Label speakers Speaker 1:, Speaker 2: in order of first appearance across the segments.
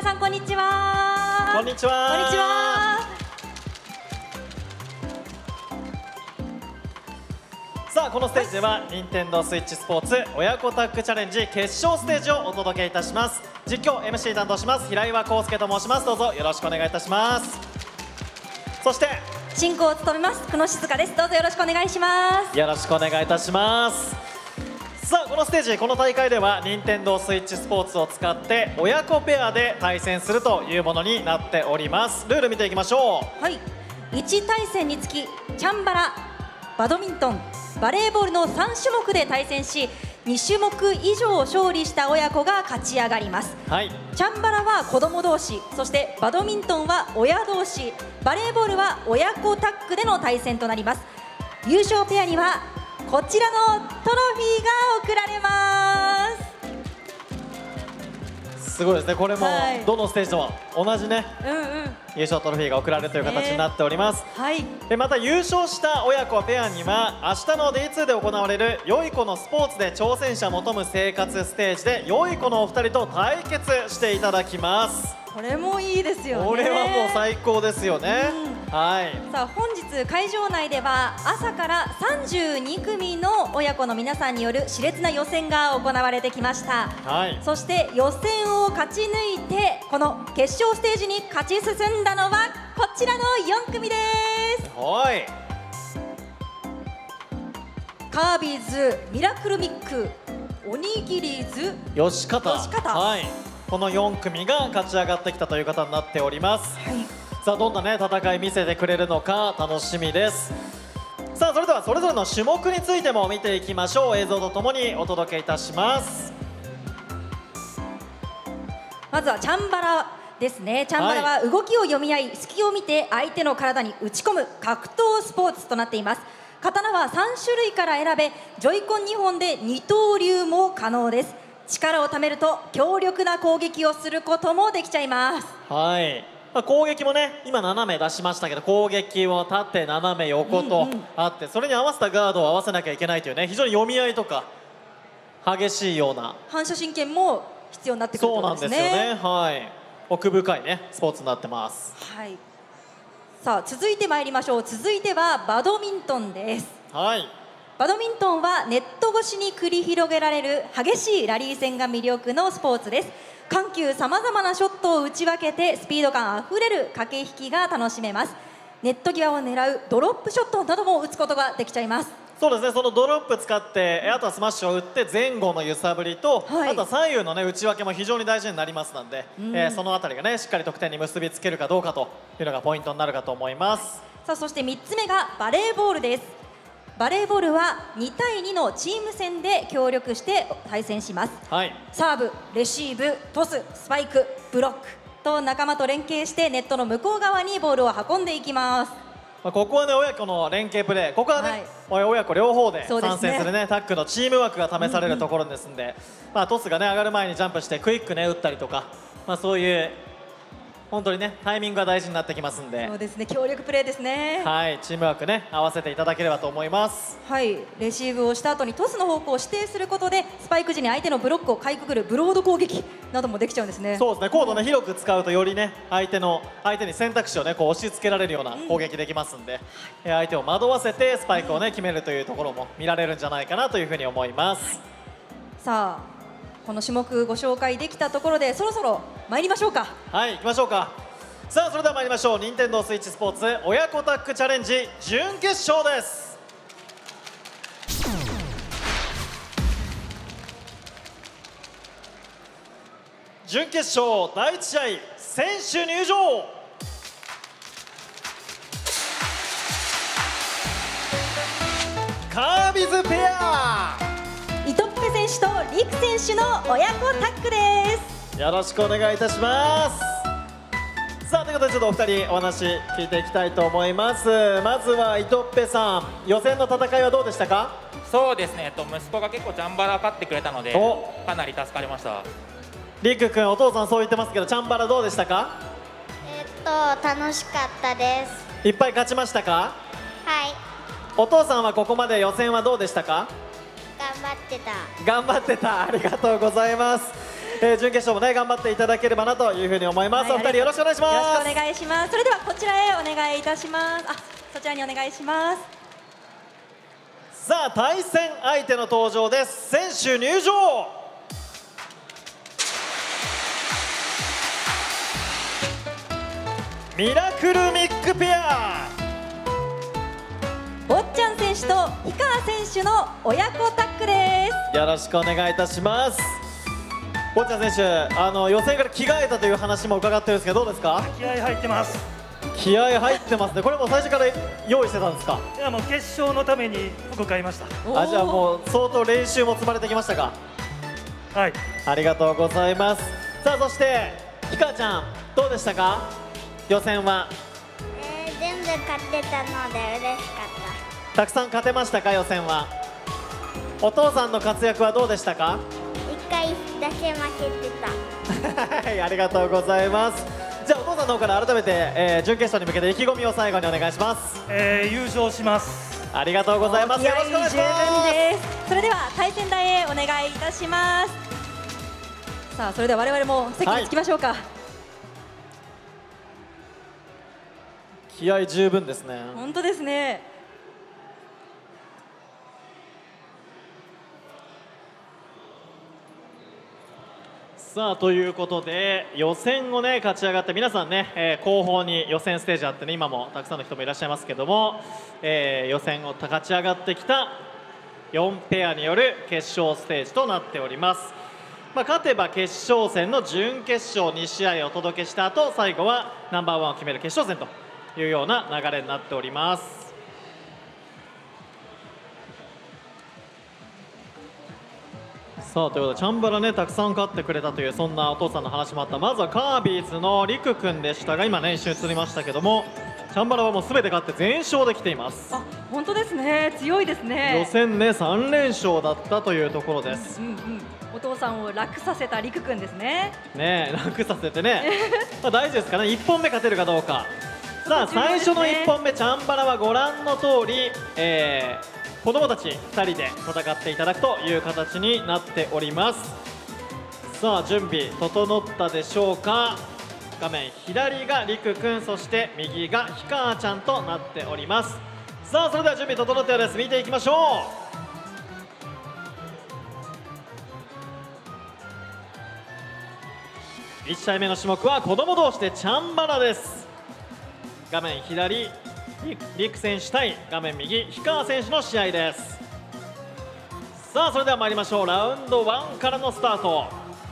Speaker 1: さんこんにちは。
Speaker 2: こんにちは。
Speaker 1: こんにちは。
Speaker 2: さあこのステージでは任天堂スイッチスポーツ親子タッグチャレンジ決勝ステージをお届けいたします。実況 MC 担当します平岩康介と申します。どうぞよろしくお願いいたします。そして
Speaker 1: 進行を務めます久野静香です。どうぞよろしくお願いします。
Speaker 2: よろしくお願いいたします。さあこのステージ、この大会では任天堂スイッチスポーツを使って親子ペアで対戦するというものになっております。ルール見ていきましょう。
Speaker 1: はい、1対戦につきチャンバラ、バドミントン、バレーボールの3種目で対戦し、2種目以上勝利した親子が勝ち上がります。
Speaker 2: はい、
Speaker 1: チャンバラは子供同士、そしてバドミントンは親同士、バレーボールは親子タッグでの対戦となります。優勝ペアにはこちらのトロフィーが贈られます。
Speaker 2: すごいですね。これもどのステージとも同じね、優勝トロフィーが贈られるという形になっております。
Speaker 1: はい、
Speaker 2: でまた優勝した親子ペアには明日の D2 で行われる良い子のスポーツで挑戦者求む生活ステージで良い子のお二人と対決していただきます。
Speaker 1: これもいいですよね。
Speaker 2: これはもう最高ですよね。はい。
Speaker 1: さあ本日会場内では朝から32組の親子の皆さんによる熾烈な予選が行われてきました。
Speaker 2: はい。
Speaker 1: そして予選を勝ち抜いてこの決勝ステージに勝ち進んだのはこちらの4組です。
Speaker 2: はい。
Speaker 1: カービーズ、ミラクルミック、おにぎりーズ、
Speaker 2: 吉方。はい。この4組が勝ち上がってきたという方になっております。はい、さあどんなね戦い見せてくれるのか楽しみです。さあそれではそれぞれの種目についても見ていきましょう。映像とともにお届けいたします。
Speaker 1: まずはチャンバラですね。チャンバラは動きを読み合い、隙を見て相手の体に打ち込む格闘スポーツとなっています。刀は3種類から選べ、ジョイコン2本で二刀流も可能です。力をためると強力な攻撃をすることもできちゃいます。
Speaker 2: はい、攻撃もね今斜め出しましたけど、攻撃を縦斜め横とあって、それに合わせたガードを合わせなきゃいけないというね、非常に読み合いとか激しいような
Speaker 1: 反射神経も必要になってくるということですね。
Speaker 2: そうなんですよね。はい、奥深いねスポーツになってます。
Speaker 1: はい、さあ続いてまいりましょう。続いてはバドミントンです。
Speaker 2: はい、
Speaker 1: バドミントンはネット越しに繰り広げられる激しいラリー戦が魅力のスポーツです。緩急さまざまなショットを打ち分けてスピード感あふれる駆け引きが楽しめます。ネット際を狙うドロップショットなども打つことができちゃいます。
Speaker 2: そうですね。そのドロップ使ってあとはスマッシュを打って前後の揺さぶりと、あとは左右のね打ち分けも非常に大事になりますので、そのあたりがねしっかり得点に結びつけるかどうかというのがポイントになるかと思います。
Speaker 1: さあそして3つ目がバレーボールです。バレーボールは2対2のチーム戦で協力して対戦します。はい、サーブ、レシーブ、トス、スパイク、ブロックと仲間と連携してネットの向こう側にボールを運んでいきます。
Speaker 2: ここはね親子の連携プレー、ここはね、親子両方で参戦するねタッグのチームワークが試されるところですので、トスがね上がる前にジャンプしてクイックね打ったりとか、そういう本当にねタイミングが大事になってきますんで、
Speaker 1: そうですね、協力プレーですね。
Speaker 2: はい、チームワークね合わせていただければと思います。
Speaker 1: はい、レシーブをした後にトスの方向を指定することでスパイク時に相手のブロックをかいくぐるブロード攻撃などもできちゃうんですね。
Speaker 2: そうですね、コードね広く使うとよりね相手に選択肢をねこう押し付けられるような攻撃できますんで、相手を惑わせてスパイクをね決めるというところも見られるんじゃないかなというふうに思います。
Speaker 1: さあこの種目ご紹介できたところでそろそろ参りましょうか。
Speaker 2: はい、行きましょうか。さあそれでは参りましょう。任天堂スイッチスポーツ親子タッグチャレンジ準決勝です。準決勝第1試合、選手入場。カービズペア、
Speaker 1: 伊藤ペ選手とリク選手の親子タッグです。
Speaker 2: よろしくお願いいたします。さあということでちょっとお二人お話聞いていきたいと思います。まずは伊藤ペさん、予選の戦いはどうでしたか？
Speaker 3: そうですね、息子が結構チャンバラ勝ってくれたのでかなり助かりました。
Speaker 2: りく君、お父さんそう言ってますけどチャンバラどうでしたか？
Speaker 4: 楽しかったです。
Speaker 2: いっぱい勝ちましたか？
Speaker 4: はい。
Speaker 2: お父さんはここまで予選はどうでしたか？
Speaker 4: 頑張ってた。
Speaker 2: 頑張ってた、ありがとうございます。 準決勝もね頑張っていただければなというふうに思います。お二人よろしくお願いします。
Speaker 1: よろしくお願いします。それではこちらへお願いいたします。そちらにお願いします。
Speaker 2: さあ対戦相手の登場です。選手入場。ミラクルミックペア、
Speaker 1: 坊ちゃん選手と氷川選手の親子タッグです。
Speaker 2: よろしくお願いいたします。坊ちゃん選手、予選から着替えたという話も伺ってるんですけど、どうですか？
Speaker 5: 気合入ってます。
Speaker 2: 気合入ってますね。これも最初から用意してたんですか？
Speaker 5: いや、もう決勝のために服買いました。
Speaker 2: じゃあもう相当練習も積まれてきましたか？
Speaker 5: はい、
Speaker 2: ありがとうございます。さあそして氷川ちゃんどうでしたか？予選は
Speaker 4: 全部勝ってたので嬉しかった。
Speaker 2: たくさん勝てましたか？予選は。お父さんの活躍はどうでしたか？
Speaker 4: 1回だけ負けてた。
Speaker 2: はい、ありがとうございます。じゃあお父さんの方から改めて、準決勝に向けて意気込みを最後にお願いします。
Speaker 5: 優勝します。
Speaker 2: ありがとうございます。よろしくお願いします。
Speaker 1: それでは対戦台へお願いいたします。さあそれでは我々も席に着きましょうか。
Speaker 2: 気合十分ですね。
Speaker 1: 本当ですね。
Speaker 2: さあということで予選をね勝ち上がって皆さんね、後方に予選ステージあってね、今もたくさんの人もいらっしゃいますけども、予選を勝ち上がってきた4ペアによる決勝ステージとなっております。勝てば決勝戦の準決勝2試合をお届けした後、最後はナンバーワンを決める決勝戦というような流れになっております。さあということでチャンバラねたくさん勝ってくれたというそんなお父さんの話もあった。まずはカービーズのリク君でしたが、今ね一瞬映りましたけども、チャンバラはもう全て勝って全勝できています。
Speaker 1: 本当ですね。強いですね。
Speaker 2: 予選ね3連勝だったというところです。
Speaker 1: お父さんを楽させたリク君ですね。
Speaker 2: 楽させてね大事ですからね、1本目勝てるかどうか。さあ最初の1本目チャンバラはご覧の通り、子供たち2人で戦っていただくという形になっております。さあ準備整ったでしょうか。画面左がりくくん、そして右がひかあちゃんとなっております。さあそれでは準備整ったようです。見ていきましょう。1試合目の種目は子供同士でチャンバラです。画面左リク選手対画面右氷川選手の試合です。さあそれでは参りましょう。ラウンド1からのスタート。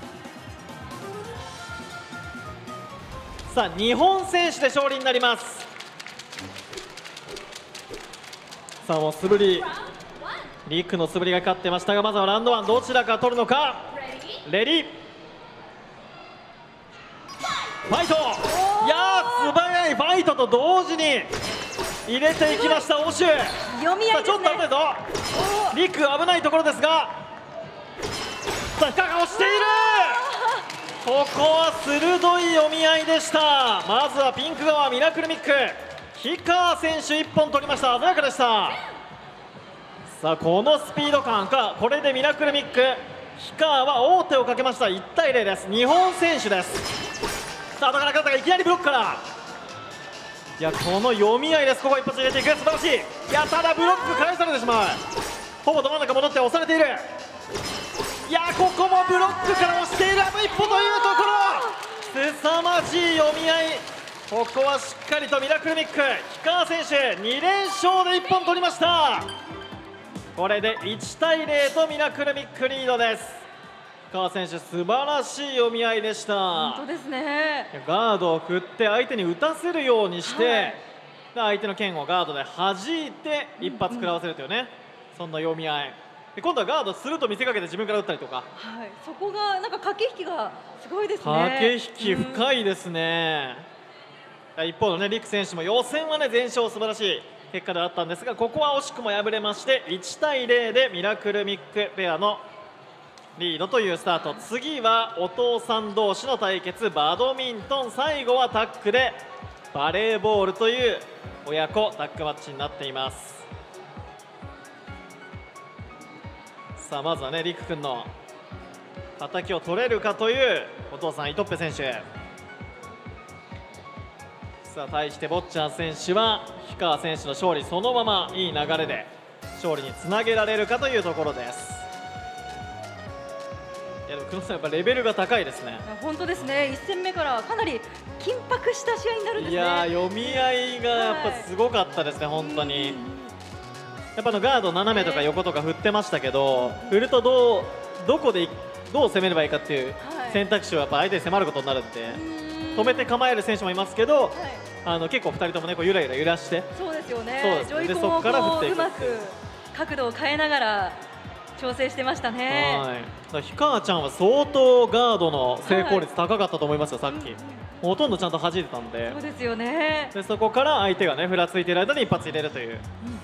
Speaker 2: さあ日本選手で勝利になります。さあもう素振りリクの素振りが勝ってましたが、まずはラウンド1どちらか取るのか。レディーファイト。いやー素早いファイトと同時に入れていきました欧州。
Speaker 1: 読み合いですね。
Speaker 2: ちょっと危ないぞ。リク危ないところですが、さあひかが押している。ここは鋭い読み合いでした。まずはピンク側ミラクルミック氷川選手1本取りました。鮮やかでした。さあこのスピード感か、これでミラクルミック氷川は王手をかけました。1対0です。日本選手です。さあだからいきなりブロックから、いやこの読み合いです。ここ一発入れていく、素晴らしい。いやただブロック返されてしまう。ほぼど真ん中戻って押されている。いやここもブロックから押している。あと一歩というところ、凄まじい読み合い。ここはしっかりとミラクルミック氷川選手2連勝で1本取りました。これで1対0とミラクルミックリードです。氷川選手素晴らしい読み合いでした。
Speaker 1: 本当ですね。
Speaker 2: ガードを振って相手に打たせるようにして、相手の剣をガードで弾いて一発食らわせるというね、そんな読み合いで、今度はガードすると見せかけて自分から打ったりとか、
Speaker 1: そこがなんか駆け引きがすごいですね。
Speaker 2: 駆け引き深いですね。一方のねリク選手も予選はね全勝素晴らしい結果であったんですが、ここは惜しくも敗れまして1対0でミラクルミックペアのリードというスタート。次はお父さん同士の対決バドミントン、最後はタックでバレーボールという親子タッグマッチになっています。さあまずはねリク君の敵を取れるかというお父さんイトッペ選手。さあ対してボッチャン選手は氷川選手の勝利、そのままいい流れで勝利につなげられるかというところです。いやでも久野さん、やっぱレベルが高いですね。
Speaker 1: 本当ですね。1戦目からかなり緊迫した試合になるんですね。
Speaker 2: いや読み合いがやっぱすごかったですね、本当に。やっぱガード斜めとか横とか振ってましたけど、振るとどこでどう攻めればいいかっていう選択肢をやっぱ相手に迫ることになるんで、止めて構える選手もいますけど、結構2人ともねこうゆらゆら揺らして、
Speaker 1: そうですよね。
Speaker 2: そうです
Speaker 1: ジョイコンをこううまく角度を変えながら調整してましたね。
Speaker 2: はい。氷川ちゃんは相当ガードの成功率高かったと思いますよ、さっき。ほとんどちゃんと弾いてたんで。
Speaker 1: そうですよね。
Speaker 2: でそこから相手がねふらついている間に一発入れるという。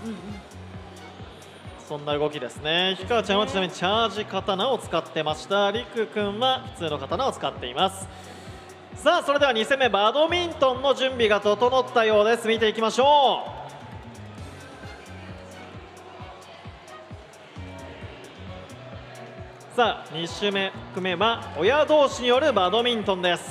Speaker 2: そんな動きですね。氷川ちゃんはちなみにチャージ刀を使ってました。りくくんは普通の刀を使っています。さあそれでは2戦目バドミントンの準備が整ったようです。見ていきましょう。さあ2種目は親同士によるバドミントンです。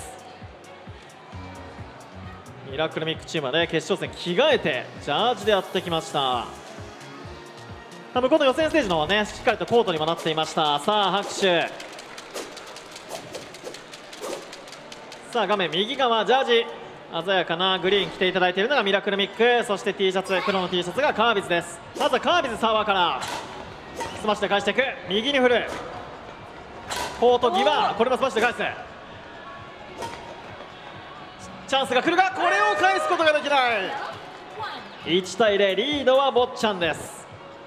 Speaker 2: ミラクルミックチームはね決勝戦着替えてジャージでやってきました。向こうの予選ステージの方はねしっかりとコートにもなっていました。さあ拍手。さあ画面右側ジャージ鮮やかなグリーン着ていただいているのがミラクルミック、そして T シャツ黒の T シャツがカービズです。まずはカービズサーバーからスマッシュで返していく。右に振るコート際、これもスマッシュで返す。チャンスが来るがこれを返すことができない。1対0、リードはボッチャンです。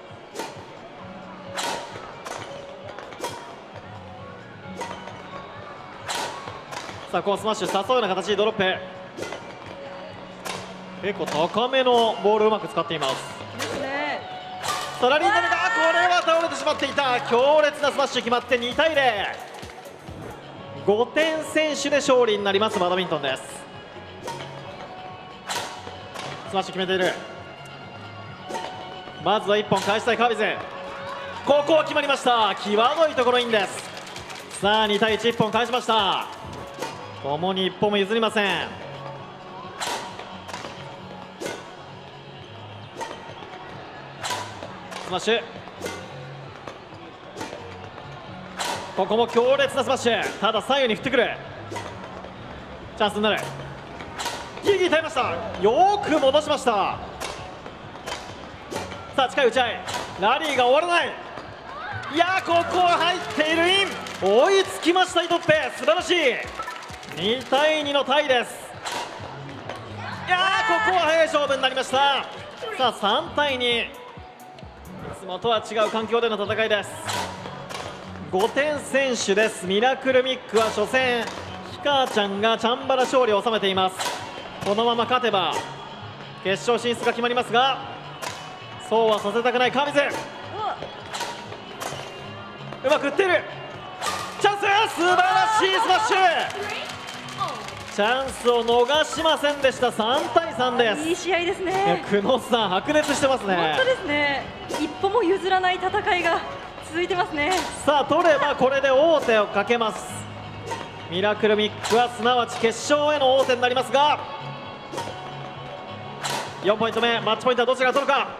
Speaker 2: さあこのスマッシュ誘うような形でドロップ、結構高めのボールをうまく使っています。さらになるがこれは倒れてしまっていた。強烈なスマッシュ決まって2対0、5点先取で勝利になりますバドミントンです。スマッシュ決めている。まずは1本返したいカービズ、ここは決まりました。際どいところインです。さあ2対1、1本返しました。ともに1本も譲りません。スマッシュ、ここも強烈なスマッシュ、ただ左右に振ってくる。チャンスになる。ギリギリ耐えました。よく戻しました。さあ近い打ち合い、ラリーが終わらない。いやここは入っているイン、追いつきましたイトッペ、素晴らしい。2対2のタイです。いやここは早い勝負になりました。さあ3対2、いつもとは違う環境での戦いです。5点先取です。ミラクルミックは初戦氷川ちゃんがチャンバラ勝利を収めています。このまま勝てば決勝進出が決まりますが、そうはさせたくないカービズ、うまく打っている。チャンス、素晴らしいスマッシュ、チャンスを逃しませんでした。3対3です。
Speaker 1: いい試合ですね。
Speaker 2: 久野さん白熱してますね。
Speaker 1: 本当ですね。一歩も譲らない戦いが続いてますね。
Speaker 2: さあ取ればこれで王手をかけます。ミラクルミックはすなわち決勝への王手になりますが、4ポイント目、マッチポイントはどちらが取るか。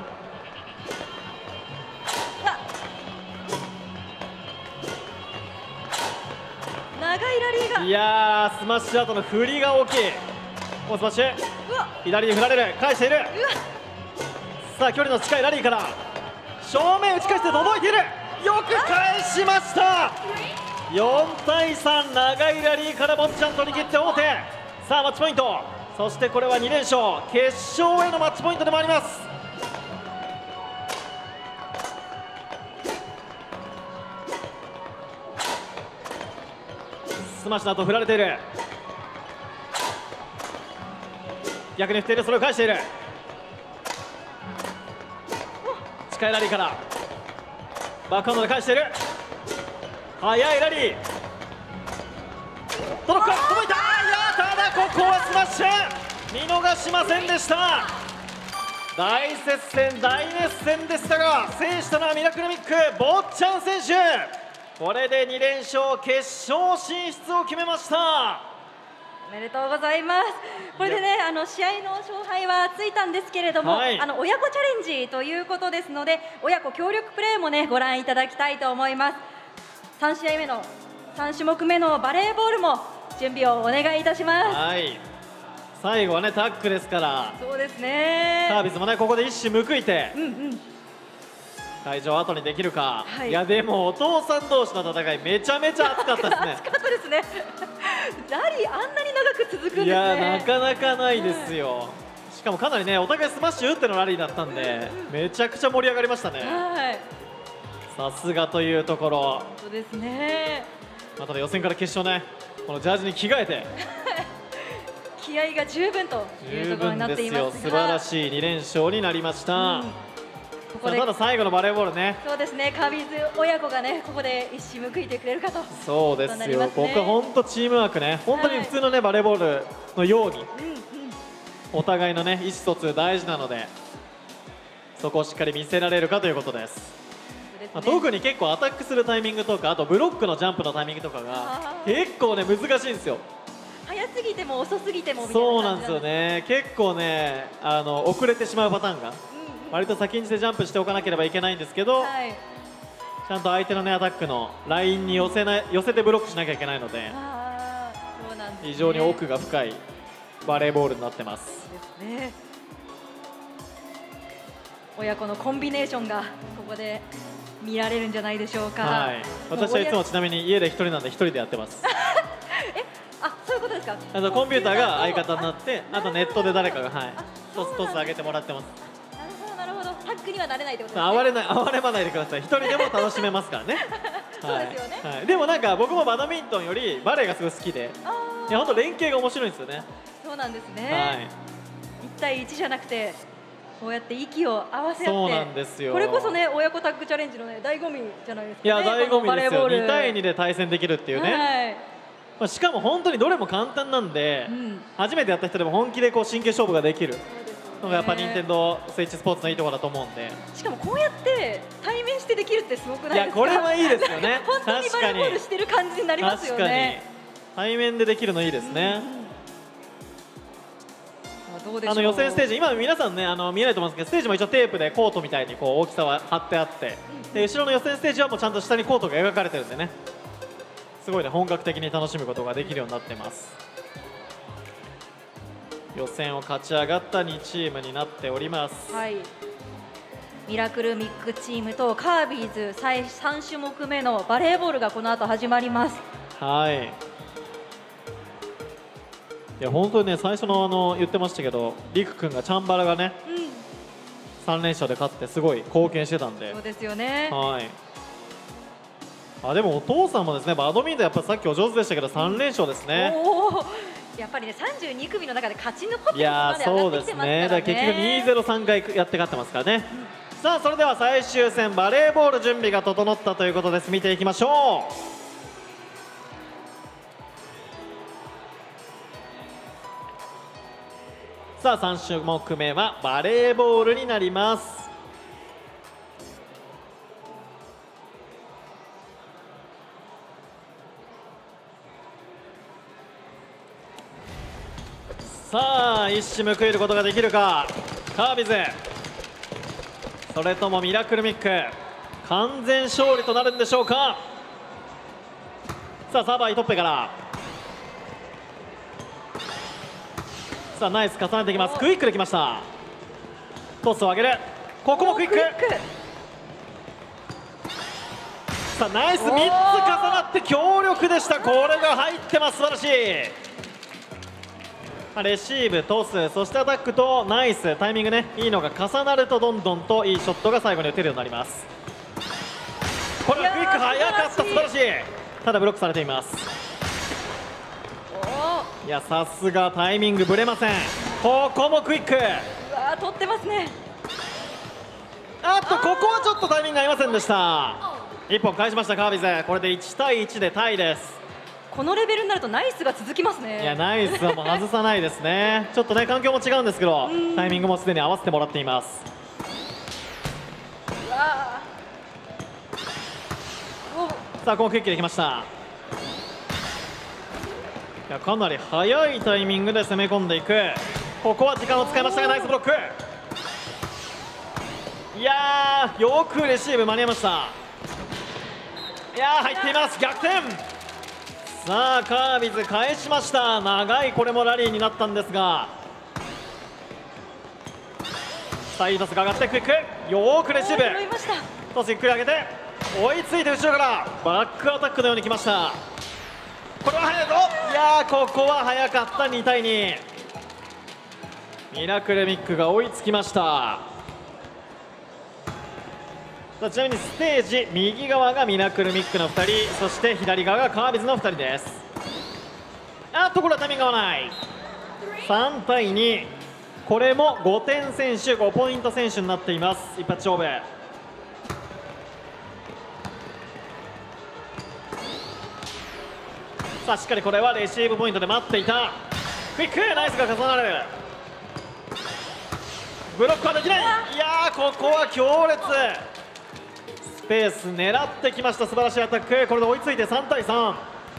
Speaker 1: 長いラリーが、
Speaker 2: いやスマッシュ後の振りが大きい。もうスマッシュ、左に振られる、返している。さあ距離の近いラリーから正面打ち返して届いている。よく返しました。4対3、長いラリーからボッチャン取り切って王手。さあマッチポイント、そしてこれは2連勝、決勝へのマッチポイントでもあります。スマッシュの後振られている、逆に振っている、それを返している。近いラリーからバックハンドで返している。速いラリー、届くか、届いた。いやただここはスマッシュ見逃しませんでした。大接戦、大熱戦でしたが制したのはミラクルミックボッチャン選手。 これで2連勝、決勝進出を決めました。
Speaker 1: おめでとうございます。これでね、試合の勝敗はついたんですけれども、親子チャレンジということですので、親子協力プレーもねご覧いただきたいと思います。3試合目の3種目目のバレーボールも準備をお願いいたします。
Speaker 2: はい。最後はねタックですから。
Speaker 1: そうですね。
Speaker 2: カービスもねここで一矢報いて、会場を後にできるか。いやでもお父さん同士の戦いめちゃめちゃ熱かったですね。
Speaker 1: 熱かったですね。ラリーあんなに長く続くんですね。
Speaker 2: いやなかなかないですよ。しかもかなりねお互いスマッシュ打ってのラリーだったんで、めちゃくちゃ盛り上がりましたね。さすがというところ。
Speaker 1: そうですね。
Speaker 2: ただ予選から決勝ね、このジャージに着替えて
Speaker 1: 気合が十分というところになっていますが、
Speaker 2: 素晴らしい2連勝になりました。ただ最後のバレーボールね。
Speaker 1: そうですね。カービーズ親子がねここで一矢報いてくれるかと。
Speaker 2: そうですよ。僕は本当チームワークね、本当に普通のねバレーボールのようにお互いのね意思疎通大事なので、そこをしっかり見せられるかということです。特に結構アタックするタイミングとか、あとブロックのジャンプのタイミングとかが結構ね難しいんですよ。
Speaker 1: 早すぎても遅すぎてもみたいな。
Speaker 2: そうなんですよね。結構ね遅れてしまうパターンが割と先んじてジャンプしておかなければいけないんですけど、ちゃんと相手のねアタックのラインに寄せてブロックしなきゃいけないので、非常に奥が深いバレーボールになってます。
Speaker 1: 親子のコンビネーションがここで見られるんじゃないでしょうか。
Speaker 2: はい、私はいつもちなみに家で1人なんで1人でやってます。
Speaker 1: そういうことですか。
Speaker 2: コンピューターが相方になって、あとネットで誰かがトス上げてもらってます。
Speaker 1: なるほど。タックにはなれないってことですね。
Speaker 2: 哀れまないでください。1人でも楽しめますからね。
Speaker 1: そうですよね。
Speaker 2: でもなんか僕もバドミントンよりバレーがすごい好きで、いや本当連携が面白いんですよね。
Speaker 1: そうなんですね。1対1じゃなくてこうやって息を合わせ合って、
Speaker 2: そうなんですよ。
Speaker 1: これこそね親子タッグチャレンジのね醍醐味じゃないですかね。
Speaker 2: いや醍醐味ですよ。2対2で対戦できるっていうね。しかも本当にどれも簡単なんで、初めてやった人でも本気でこう真剣勝負ができるのがやっぱ任天堂スイッチスポーツのいいところだと思うんで。
Speaker 1: しかもこうやって対面してできるってすごくないですか。
Speaker 2: いやこれはいいですよね。
Speaker 1: 本当にバレーボールしてる感じになりますよね。
Speaker 2: 対面でできるのいいですね。予選ステージ、今皆さんね見えないと思うんですけど、ステージも一応テープでコートみたいにこう大きさは貼ってあって、で後ろの予選ステージはもうちゃんと下にコートが描かれてるんでね、すごいね本格的に楽しむことができるようになってます。予選を勝ち上がった2チームになっております。
Speaker 1: ミラクルミックチームとカービーズ3種目目のバレーボールがこの後始まります。
Speaker 2: いや本当にね最初の言ってましたけど、りく君がチャンバラがね、3連勝で勝ってすごい貢献してたんで。
Speaker 1: そうですよね。
Speaker 2: でもお父さんもですねバドミントンやっぱさっきお上手でしたけど3連勝ですね。
Speaker 1: やっぱりね32組の中で勝ち残ってる。
Speaker 2: いやそうですね。だから結局2-0-3回やって勝ってますからね。さあそれでは最終戦バレーボール準備が整ったということです。見ていきましょう。さあ3種目目はバレーボールになります。さあ一矢報いることができるかカービズ、それともミラクルミック、完全勝利となるんでしょうか。さあサーバーイトッペから、さあナイス重ねていきます。クイックできました。トスを上げる、ここもクイック。さあナイス3つ重なって強力でした。これが入ってます。素晴らしい。レシーブ、トス、そしてアタックとナイスタイミングねいいのが重なるとどんどんといいショットが最後に打てるようになります。これはクイック早かった。素晴らしい。ただブロックされています。いやさすがタイミングぶれません。ここもクイック。
Speaker 1: 取ってますね。
Speaker 2: ここはちょっとタイミング合いませんでした。1本返しましたカービズ。これで1対1でタイです。
Speaker 1: このレベルになるとナイスが続きますね。
Speaker 2: いやナイスはもう外さないですね。ちょっとね環境も違うんですけどタイミングもすでに合わせてもらっています。 さあこのクイックできました。いやかなり早いタイミングで攻め込んでいく。ここは時間を使いましたがナイスブロック。いやーよくレシーブ間に合いました。いやー入っています。逆転。さあカービズ返しました。長いこれもラリーになったんですが、さあいいトスが上がってクイック、よくレシーブ、トスゆっくり上げて追いついて後ろからバックアタックのように来ました。これは速いぞ。いやーここは速かった。2対2、ミラクルミックが追いつきました。ちなみにステージ右側がミラクルミックの2人、そして左側がカービズの2人です。これはタイミング合わない。3対2、これも5点選手5ポイント選手になっています。一発勝負。さあしっかりこれはレシーブポイントで待っていた。クイックナイスが重なる。ブロックはできない。いやーここは強烈。スペース狙ってきました。素晴らしいアタック。これで追いついて3対3。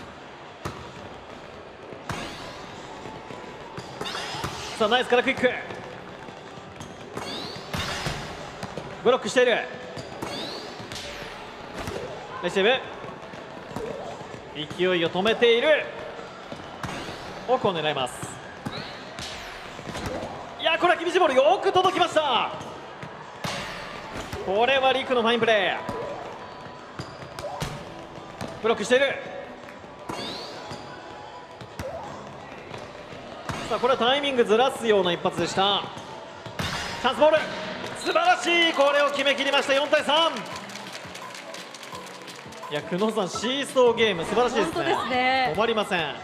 Speaker 2: さあナイスからクイック、ブロックしている。レシーブ勢いを止めている。奥を狙います。いやこれは厳しいボール、よく届きました。これはリクのファインプレー。ブロックしている。さあこれはタイミングずらすような一発でした。チャンスボール、素晴らしい。これを決めきりました。4対3。いや久野さんシーソーゲーム素晴らしいですね。
Speaker 1: 本当ですね。
Speaker 2: 止まりません。い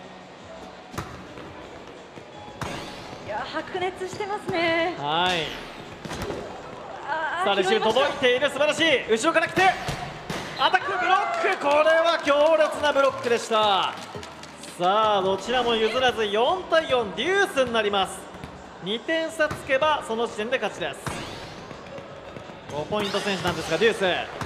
Speaker 1: や白熱してますね。
Speaker 2: はい。さあレシーブ届いている。素晴らしい。後ろから来てアタックブロック。これは強烈なブロックでした。さあどちらも譲らず4対4デュースになります。2点差つけばその時点で勝ちです。5ポイント選手なんですがデュース。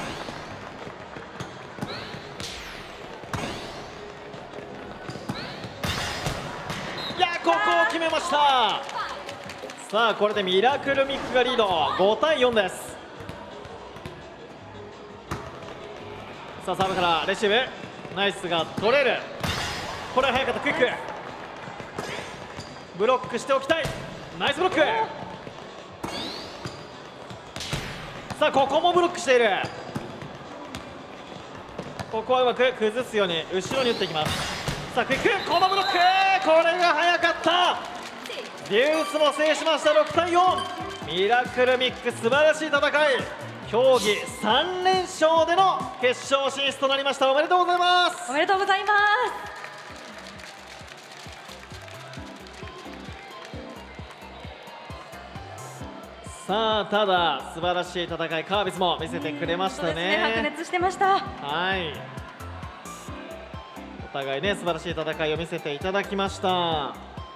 Speaker 2: いやここを決めました。さあこれでミラクルミックがリード。5対4です。さあサーブからレシーブナイスが取れる。これは速かった。クイックブロックしておきたい。ナイスブロック。さあここもブロックしている。ここはうまく崩すように後ろに打っていきます。さあクイックこのブロック、これが速かった。デュースも制しました。6対4。ミラクルミック素晴らしい戦い。競技3連勝での決勝進出となりました。おめでとうございます。
Speaker 1: おめでとうございます。
Speaker 2: さあただ素晴らしい戦いカービスも見せてくれましたね。
Speaker 1: 白熱してました。
Speaker 2: はい、お互いね素晴らしい戦いを見せていただきました。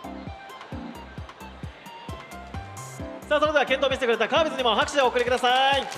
Speaker 2: さあそれでは健闘を見せてくれたカービスにも拍手でお送りください。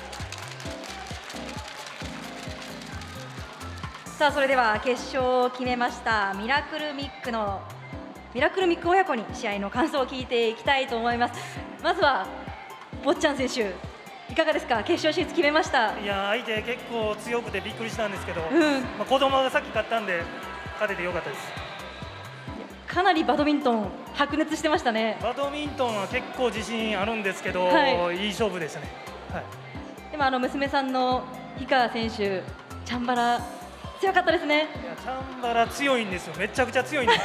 Speaker 1: さあそれでは決勝を決めましたミラクルミック親子に試合の感想を聞いていきたいと思います。まずは坊ちゃん選手いかがですか。決勝進出決めました。
Speaker 5: いや相手結構強くてびっくりしたんですけど、子供がさっき勝ったんで勝ててよかったです。
Speaker 1: かなりバドミントン白熱してましたね。
Speaker 5: バドミントンは結構自信あるんですけど、いい勝負でしたね。
Speaker 1: でも娘さんの氷川選手チャンバラ強かったですね。いや
Speaker 5: チャンバラ強いんですよ。めちゃくちゃ強いんです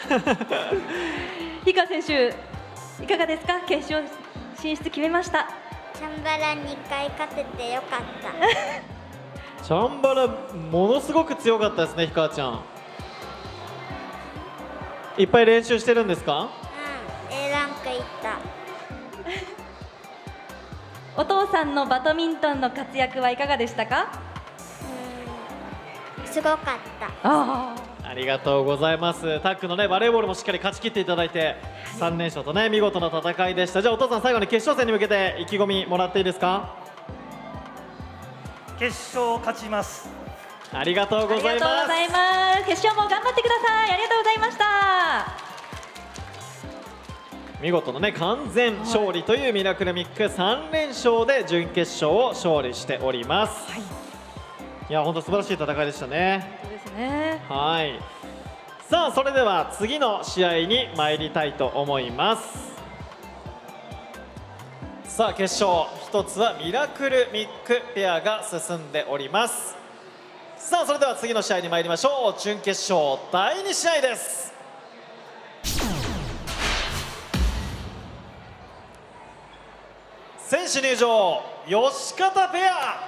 Speaker 1: 氷川選手いかがですか。決勝進出決めました。
Speaker 4: チャンバラ2回勝ててよかった
Speaker 2: チャンバラものすごく強かったですね。氷川ちゃんいっぱい練習してるんですか。
Speaker 4: A ランクいった
Speaker 1: お父さんのバドミントンの活躍はいかがでしたか。
Speaker 4: すごかった。
Speaker 2: ありがとうございます。タッグのねバレーボールもしっかり勝ち切っていただいて3連勝とね見事な戦いでした。じゃあお父さん最後に決勝戦に向けて意気込みもらっていいですか。
Speaker 5: 決勝勝ちます。
Speaker 2: ありがとうございます。
Speaker 1: 決勝も頑張ってください。ありがとうございました。
Speaker 2: 見事なね完全勝利というミラクルミック3連勝で準決勝を勝利しております。いや本当素晴らしい戦いでしたね。
Speaker 1: そうですね。
Speaker 2: はい。さあそれでは次の試合に参りたいと思います。さあ決勝一つはミラクルミックペアが進んでおります。さあそれでは次の試合に参りましょう。準決勝第2試合です。選手入場、吉方ペア。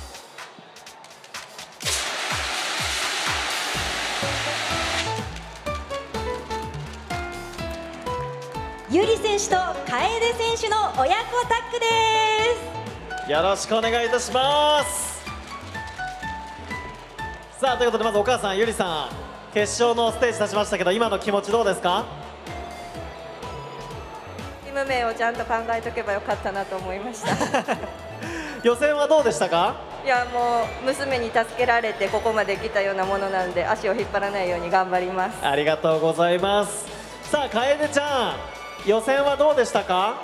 Speaker 1: ゆり選手と楓選手の親子タッグです。
Speaker 2: よろしくお願いいたします。さあということでまずお母さんゆりさん、決勝のステージ立ちましたけど今の気持ちどうですか？
Speaker 6: チーム名をちゃんと考えとけばよかったなと思いました
Speaker 2: 予選はどうでしたか？
Speaker 6: いやもう娘に助けられてここまで来たようなものなんで足を引っ張らないように頑張ります。
Speaker 2: ありがとうございます。さあ楓ちゃん、予選はどうでしたか？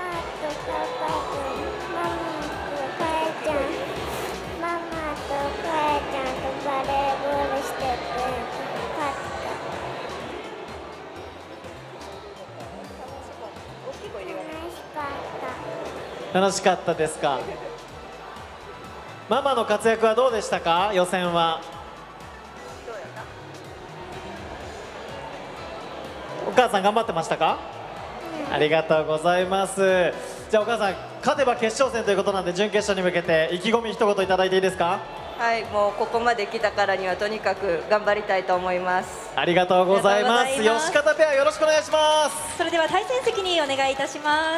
Speaker 2: 楽しかったですか？ママの活躍はどうでしたか？予選は。お母さん頑張ってましたか？ありがとうございます。じゃあお母さん勝てば決勝戦ということなんで準決勝に向けて意気込み一言いただいていいですか？
Speaker 6: はい、もうここまで来たからにはとにかく頑張りたいと思います。
Speaker 2: ありがとうございます。吉方ペアよろしくお願いします。
Speaker 1: それでは対戦席にお願いいたします。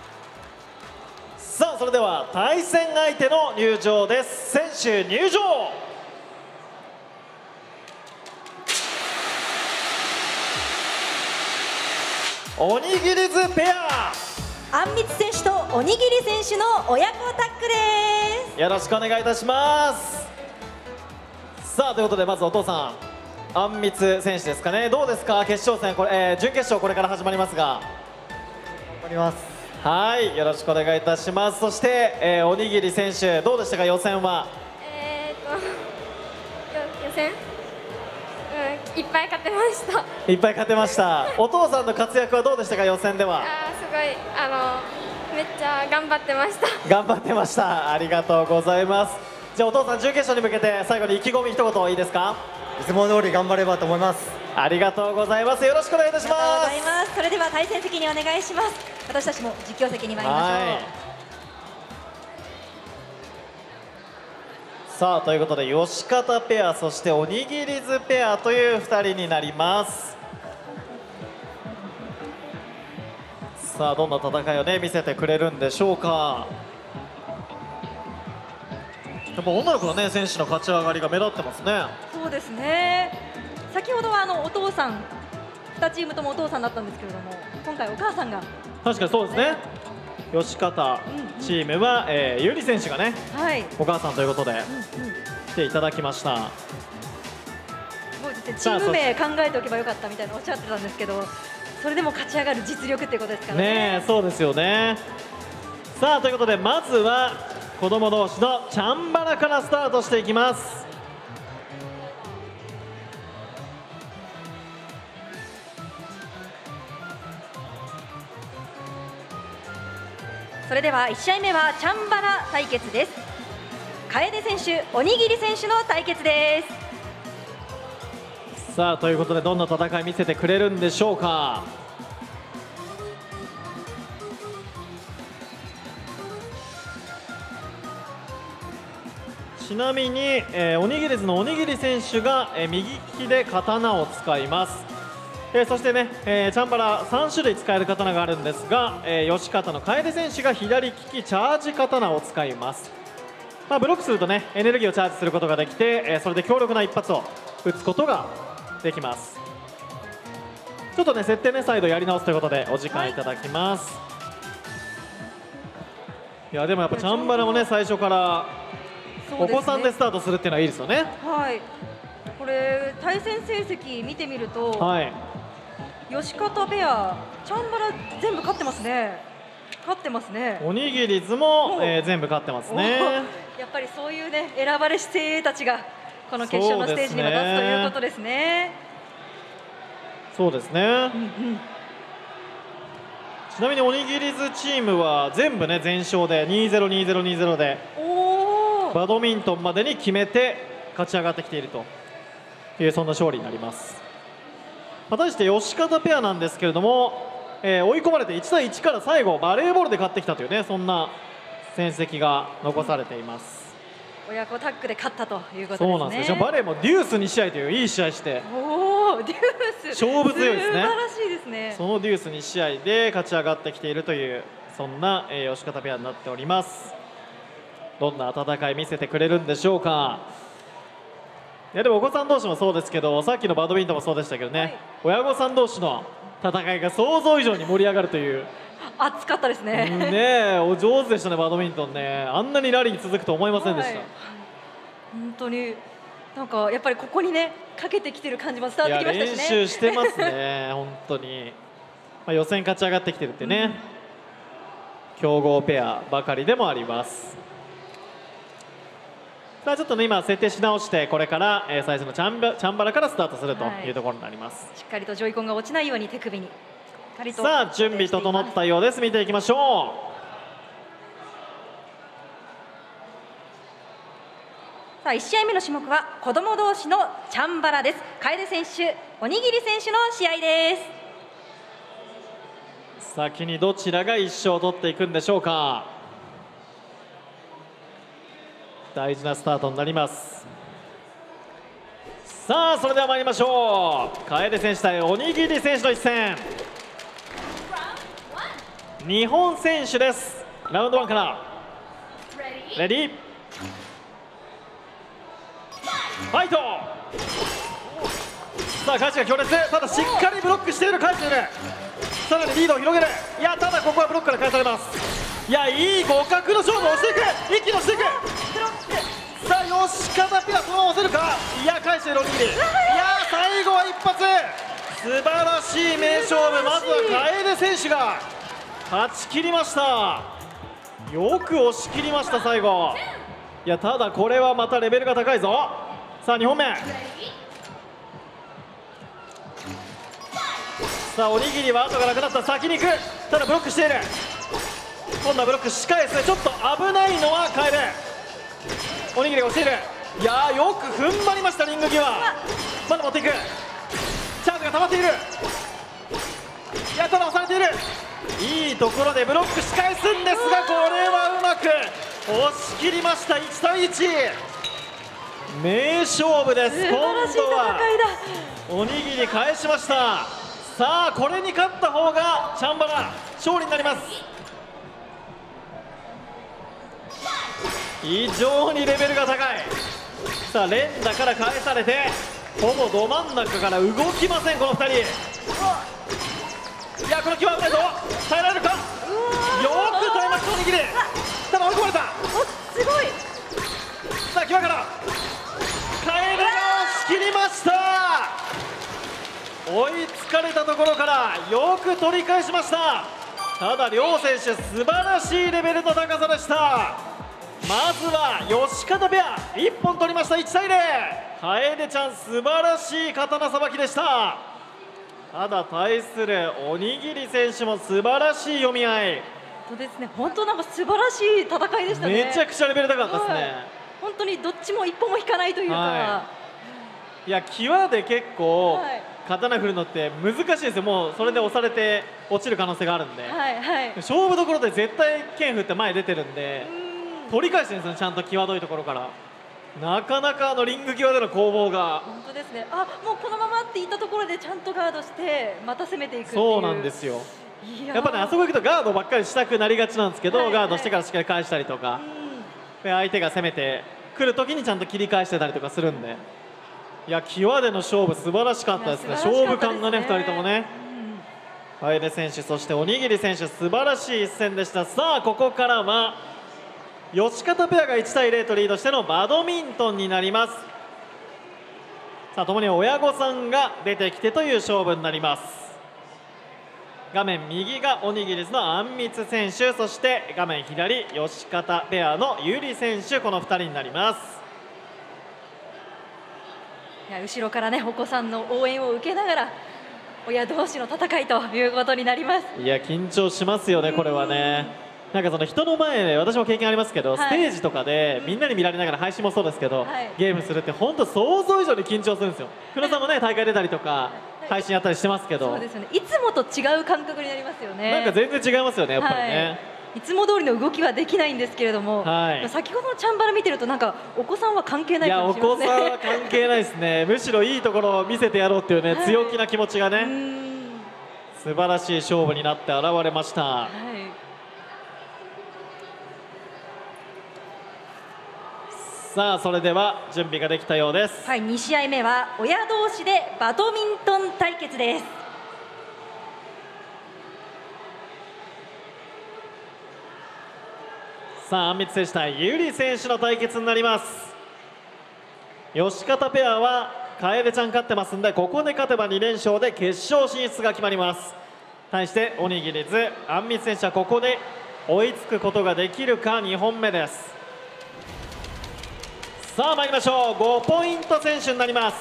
Speaker 2: さあそれでは対戦相手の入場です。選手入場。おにぎりずペア。
Speaker 1: あんみつ選手とおにぎり選手の親子タッグです。
Speaker 2: よろしくお願いいたします。さあということでまずお父さん、あんみつ選手ですかね。どうですか決勝戦これ、準決勝これから始まりますが。
Speaker 7: 頑張ります。
Speaker 2: はい、よろしくお願いいたします。そして、おにぎり選手どうでしたか予選は？
Speaker 8: 予選、いっぱい勝てました。
Speaker 2: いっぱい勝てました。お父さんの活躍はどうでしたか予選では？
Speaker 8: すごいめっちゃ頑張ってました。
Speaker 2: 頑張ってました。ありがとうございます。じゃあお父さん準決勝に向けて最後に意気込み一言いいですか？
Speaker 7: いつも通り頑張ればと思います。
Speaker 2: ありがとうございます。よろしくお願いいたします。
Speaker 1: ありがとうございます。それでは対戦席にお願いします。私たちも実況席に参りましょ
Speaker 2: う。さあということで吉方ペアそしておにぎりずペアという2人になります。さあどんな戦いをね見せてくれるんでしょうか。やっぱ女の子のね選手の勝ち上がりが目立ってますね。
Speaker 1: そうですね。先ほどはお父さん2チームともお父さんだったんですけれども今回お母さんが
Speaker 2: 確かにそうですね。吉方チームは、ゆり選手がね、お母さんということで来ていただきました。
Speaker 1: もうですねチーム名考えておけばよかったみたいなおっしゃってたんですけどそれでも勝ち上がる実力っていうことですからね。
Speaker 2: そうですよね。さあということでまずは子供同士のチャンバラからスタートしていきます。
Speaker 1: それでは1試合目はチャンバラ対決です。楓選手、おにぎり選手の対決です。
Speaker 2: さあということでどんな戦い見せてくれるんでしょうか。ちなみに、おにぎりずのおにぎり選手が、右利きで刀を使います。そしてね、チャンバラ3種類使える刀があるんですが、吉方の楓選手が左利きチャージ刀を使います。ブロックするとねエネルギーをチャージすることができて、それで強力な一発を打つことができます。ちょっとね設定ね再度やり直すということでお時間いただきます。いやでもやっぱチャンバラもね最初から
Speaker 1: そうですね、
Speaker 2: お子さんでスタートするっていうのはいいですよね。
Speaker 1: はい、これ対戦成績見てみると、
Speaker 2: はい、
Speaker 1: 吉方ペアチャンバラ全部勝ってますね。勝ってますね。
Speaker 2: おにぎりずも、全部勝ってますね。
Speaker 1: やっぱりそういうね選ばれし精鋭たちがこの決勝のステージにも立つということですね。
Speaker 2: そうですね。ちなみにおにぎりずチームは全部ね全勝で 2-0、2-0、2-0 でバドミントンまでに決めて勝ち上がってきているというそんな勝利になります。対して吉方ペアなんですけれども、追い込まれて1対1から最後バレーボールで勝ってきたというねそんな戦績が残されています。
Speaker 1: 親子タッグで勝ったということですね。
Speaker 2: そうなんですよ。バレーもデュース2試合といういい試合して、
Speaker 1: おーデュース
Speaker 2: 勝負強いですね。
Speaker 1: 素晴らしいですね。
Speaker 2: そのデュース2試合で勝ち上がってきているというそんな、吉方ペアになっております。どんな戦い見せてくれるんでしょうか。いやでもお子さん同士もそうですけど、さっきのバドミントンもそうでしたけどね、はい、親御さん同士の戦いが想像以上に盛り上がるという。
Speaker 1: 熱かったですね。
Speaker 2: ねお上手でしたねバドミントンね。あんなにラリーに続くと思いませんでした。はい、
Speaker 1: 本当になんかやっぱりここにねかけてきてる感じも伝わってきましたしね。
Speaker 2: 練習してますね本当に。予選勝ち上がってきてるってね、強豪ペアばかりでもあります。さあちょっとね今設定し直してこれから、最初のチャンバラからスタートするというところになります。
Speaker 1: しっかりとジョイコンが落ちないように手首に。
Speaker 2: さあ準備整ったようです。見ていきましょ
Speaker 1: う。さあ1試合目の種目は子供同士のチャンバラです。楓選手、おにぎり選手の試合です。
Speaker 2: 先にどちらが1勝を取っていくんでしょうか。大事なスタートになります。さあそれでは参りましょう。楓選手対おにぎり選手の一戦。日本選手です。ラウンド1からレディーファイト。さあ返しが強烈。ただしっかりブロックしている。返している。さらにリードを広げる。いやただここはブロックから返されます。いやいい互角の勝負をしていく。一気に押していく。さあ吉方ペアそのまま押せるか。いや返しているおにぎり。いや最後は一発。素晴らしい名勝負。まずは楓選手が勝ち切りました。よく押し切りました最後。いやただこれはまたレベルが高いぞ。さあ2本目。さあおにぎりは後がなくなった。先に行く。ただブロックしている。今度はブロックし返す。ちょっと危ないのは楓。おにぎりが押している。いやーよく踏ん張りましたリング際。まだ持っていく。チャンスが溜まっている。いやただ押されている。いいところでブロックし返すんですが、これはうまく押し切りました。1対1。名勝負です。今度はおにぎり返しました。さあこれに勝った方がチャンバラ勝利になります。非常にレベルが高い。さあ連打から返されてほぼど真ん中から動きませんこの2人。いやこの際危ないぞ。耐えられるか。よく耐えましたおにぎり。ただ追い込まれた。
Speaker 1: すごい。
Speaker 2: さあ際から楓が押し切りました。追いつかれたところからよく取り返しました。ただ両選手素晴らしいレベルの高さでした。まずは吉方ペア1本取りました。1対0。楓ちゃん素晴らしい刀さばきでした。ただ対するおにぎり選手も素晴らしい読み合い。
Speaker 1: そうですね。本当なんか素晴らしい戦いでしたね。
Speaker 2: めちゃくちゃレベル高かったですね。はい、
Speaker 1: 本当にどっちも一歩も引かないというか。はい、
Speaker 2: いや際で結構刀振るのって難しいですよ。もうそれで押されて落ちる可能性があるんで。はいはい、勝負どころで絶対剣振って前出てるんで、取り返してるんですよね。ちゃんと際どいところから。なかなかリング際での攻防が。
Speaker 1: 本当ですね。あ、もうこのままっていったところでちゃんとガードしてまた攻めていくっていう。
Speaker 2: そうなんですよ。やっぱねあそこ行くとガードばっかりしたくなりがちなんですけど、ガードしてからしっかり返したりとか、で相手が攻めてくるときにちゃんと切り返してたりとかするんで、いや際での勝負素晴らしかったですね。勝負感がね2人ともね。楓選手そしておにぎり選手素晴らしい一戦でした。さあここからは吉方ペアが1対0とリードしてのバドミントンになります。さあともに親御さんが出てきてという勝負になります。画面右がおにぎりずのあんみつ選手、そして画面左吉方ペアのゆり選手、この2人になります。
Speaker 1: いや後ろからねお子さんの応援を受けながら親同士の戦いということになります。
Speaker 2: いや緊張しますよね、これはね。なんかその人の前で、私も経験ありますけど、ステージとかでみんなに見られながら配信もそうですけど、ゲームするって本当想像以上に緊張するんですよ。久野さんもね大会出たりとか配信やったりしてますけど、
Speaker 1: そうですよね、いつもと違う感覚になりますよね。
Speaker 2: なんか全然違いますよね、やっぱりね。
Speaker 1: いつも通りの動きはできないんですけれども、先ほどのチャンバラ見てるとなんかお子さんは関係ないかもしれませんね。
Speaker 2: いやお子さんは関係ないですね。むしろいいところを見せてやろうっていうね、強気な気持ちがね、素晴らしい勝負になって現れました。さあそれでは準備ができたようです。
Speaker 1: 2試合目は親同士でバドミントン対決です。
Speaker 2: さああんみつ選手対ゆり選手の対決になります。吉方ペアは楓ちゃん勝ってますんで、ここで勝てば2連勝で決勝進出が決まります。対しておにぎりずあんみつ選手はここで追いつくことができるか。2本目です。さあ参りましょう。5ポイント選手になります。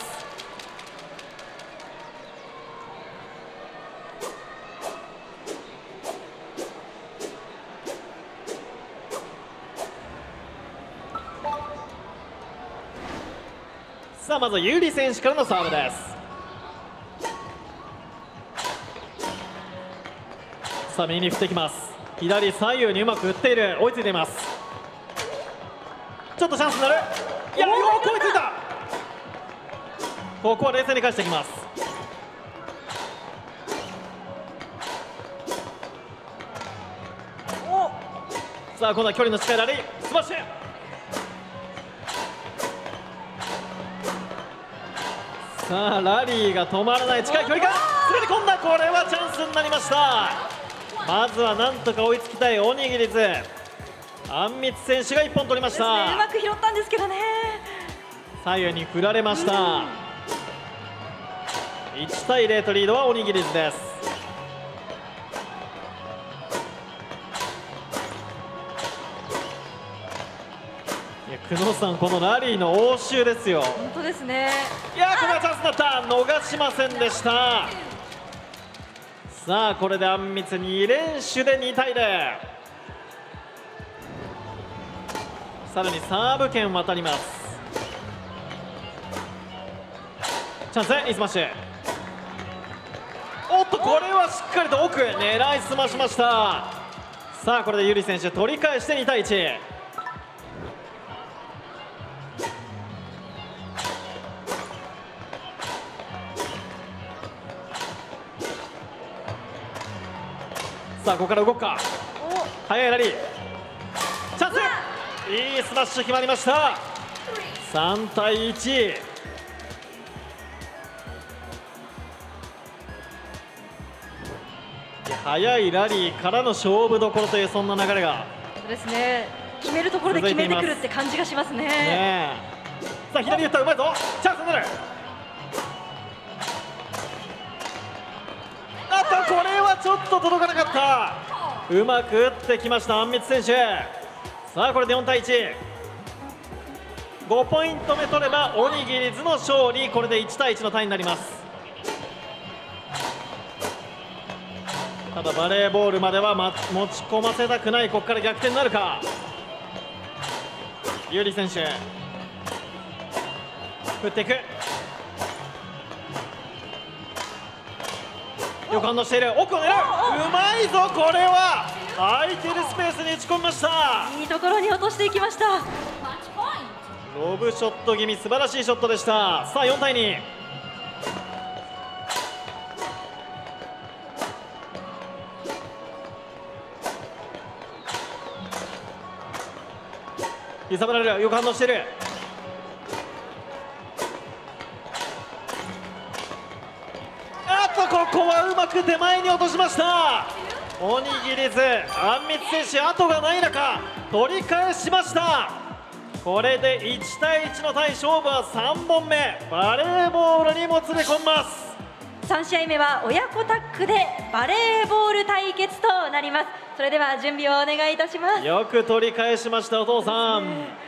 Speaker 2: さあまずゆり選手からのサーブです。さあ右に振っていきます。左左右にうまく打っている。追いついています。ちょっとチャンスになる。いやよく追いついた。ここは冷静に返していきます。さあ今度は距離の近いラリースマッシュ。さあラリーが止まらない。近い距離から滑り込んだ。これはチャンスになりました。まずはなんとか追いつきたいおにぎりずあんみつ選手が1本取りました。
Speaker 1: うまく拾ったんですけどね。
Speaker 2: 左右に振られました。1対0とリードはおにぎりずです。いや久野さんこのラリーの応酬ですよ。
Speaker 1: 本当ですね。
Speaker 2: いやこれはチャンスだった。逃しませんでした。さあこれであんみつ2連取で2対0。さらにサーブ権渡ります。チャンスイスマッシュ。おっとこれはしっかりと奥へ狙いすましました。さあこれでゆり選手取り返して2対1。さあここから動くか。速いラリーチャンス。いいスマッシュ決まりました。3対1。速いラリーからの勝負どころというそんな流れが
Speaker 1: そうですね。決めるところで決めてくるって感じがしますね。
Speaker 2: さあ左打ったらうまいぞ。チャンスになる。あとこれはちょっと届かなかった。うまく打ってきましたあんみつ選手。さあこれで4対1。5ポイント目取ればおにぎりずの勝利。これで1対1のタイになります。ただバレーボールまでは持ち込ませたくない。ここから逆転になるか。ゆり選手振っていく。よく反応している。奥を狙う。うまいぞ。これは空いてるスペースに打ち込みました。
Speaker 1: いいところに落としていきました。
Speaker 2: ロブショット気味、素晴らしいショットでした。さあ4対2。揺さぶられる。よく反応している。あっとここはうまく手前に落としました。おにぎりずあんみつ選手後がない中取り返しました。これで1対1の対、勝負は3本目、バレーボールにもつれ込みます。
Speaker 1: 3試合目は親子タッグでバレーボール対決となります。それでは準備をお願いいたします。
Speaker 2: よく取り返しました、お父さん。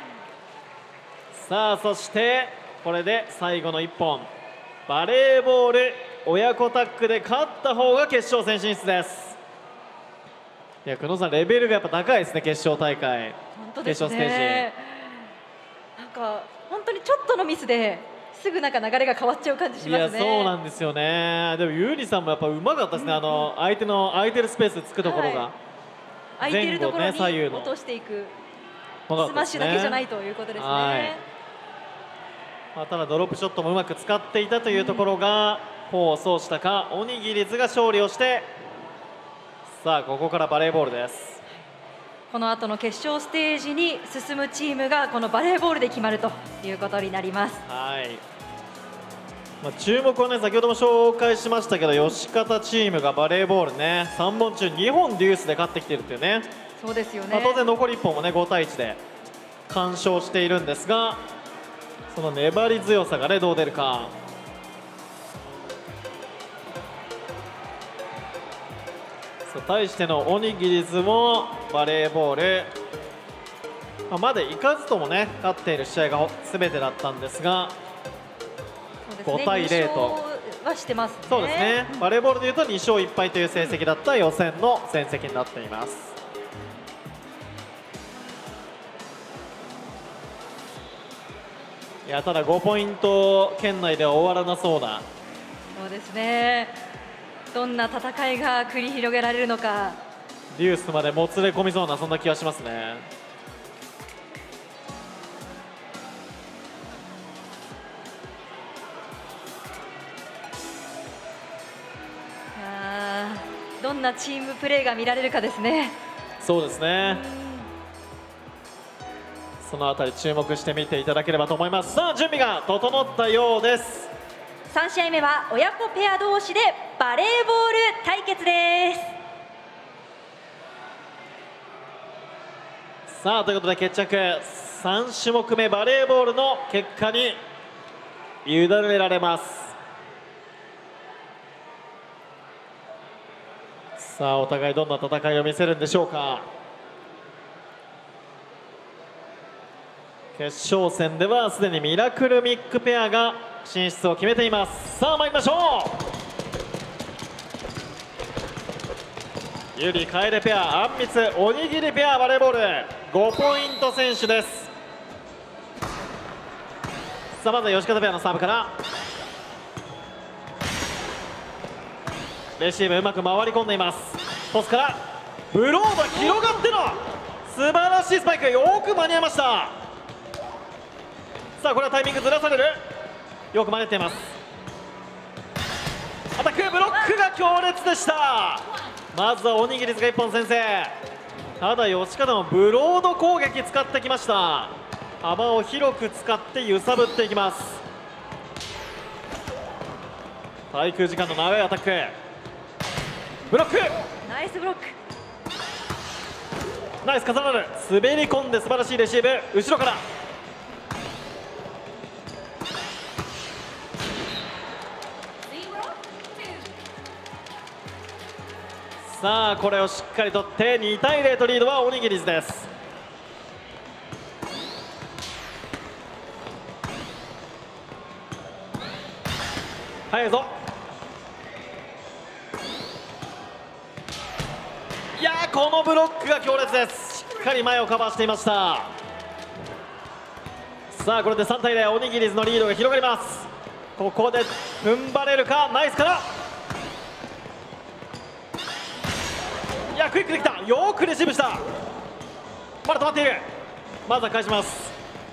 Speaker 2: さあ、そしてこれで最後の1本、バレーボール親子タッグで勝った方が決勝戦進出です。いや、久野さん、レベルがやっぱ高いですね、決勝大会。
Speaker 1: 本当ですね、
Speaker 2: 決勝ステージ。
Speaker 1: なんか本当にちょっとのミスですぐなんか流れが変わっちゃう感じしますね。
Speaker 2: いや、そうなんですよね。でもゆうりさんもやっぱうまかったですね、相手の空いてるスペースつくところが、
Speaker 1: 空いてるところに
Speaker 2: 左右の
Speaker 1: 落としていく、
Speaker 2: スマ
Speaker 1: ッシュだけじゃないということですね。
Speaker 2: まあ、ただドロップショットもうまく使っていたというところが功を奏したか、おにぎりずが勝利をして、さあここからバレーボールです。
Speaker 1: この後の決勝ステージに進むチームがこのバレーボールで決まるということになります。
Speaker 2: はい、まあ、注目はね、先ほども紹介しましたけど、吉方チームがバレーボールね、3本中2本デュースで勝ってきているっていうね。
Speaker 1: そうですよね、
Speaker 2: まあ、当然残り1本もね5対1で完勝しているんですが、その粘り強さがねどう出るか。対してのおにぎりずもバレーボール、までいかずともね勝っている試合が全てだったんですが、5対0と
Speaker 1: はしてますね。
Speaker 2: そうですね、バレーボールでいうと2勝1敗という成績だった予選の戦績になっています。いや、ただ5ポイント圏内では終わらなそうな。
Speaker 1: そうですね、どんな戦いが繰り広げられるのか。
Speaker 2: デュースまでもつれ込みそうな、そんな気がしますね。
Speaker 1: どんなチームプレーが見られるかですね。
Speaker 2: そうですね、そのあたり注目して見ていただければと思います。さあ、準備が整ったようです。
Speaker 1: 3試合目は親子ペア同士でバレーボール対決です。
Speaker 2: さあ、ということで決着、3種目目バレーボールの結果に委ねられます。さあ、お互いどんな戦いを見せるんでしょうか。決勝戦ではすでにミラクルミックペアが進出を決めています。さあ参りましょう。ゆり楓ペア、あんみつおにぎりペア、バレーボール5ポイント選手です。さあ、まずは吉方ペアのサーブから、レシーブうまく回り込んでいます。トスからブロード広がっての素晴らしいスパイク、よく間に合いました。さあ、これはタイミングずらされる、よく真似ています。アタック、ブロックが強烈でした。まずはおにぎりずが1本先制。ただ吉方もブロード攻撃使ってきました。幅を広く使って揺さぶっていきます。滞空時間の長いアタック、ブロック、
Speaker 1: ナイスブロック、
Speaker 2: ナイス重なる、滑り込んで素晴らしいレシーブ、後ろからさあ、これをしっかりとって2対0とリードはおにぎりずです。速いぞ。いやー、このブロックが強烈です。しっかり前をカバーしていました。さあ、これで3対0、おにぎりずのリードが広がります。ここで踏ん張れるか。ナイスから、いや、クイックできた。よくレシーブした。まだ止まっている。まずは返します。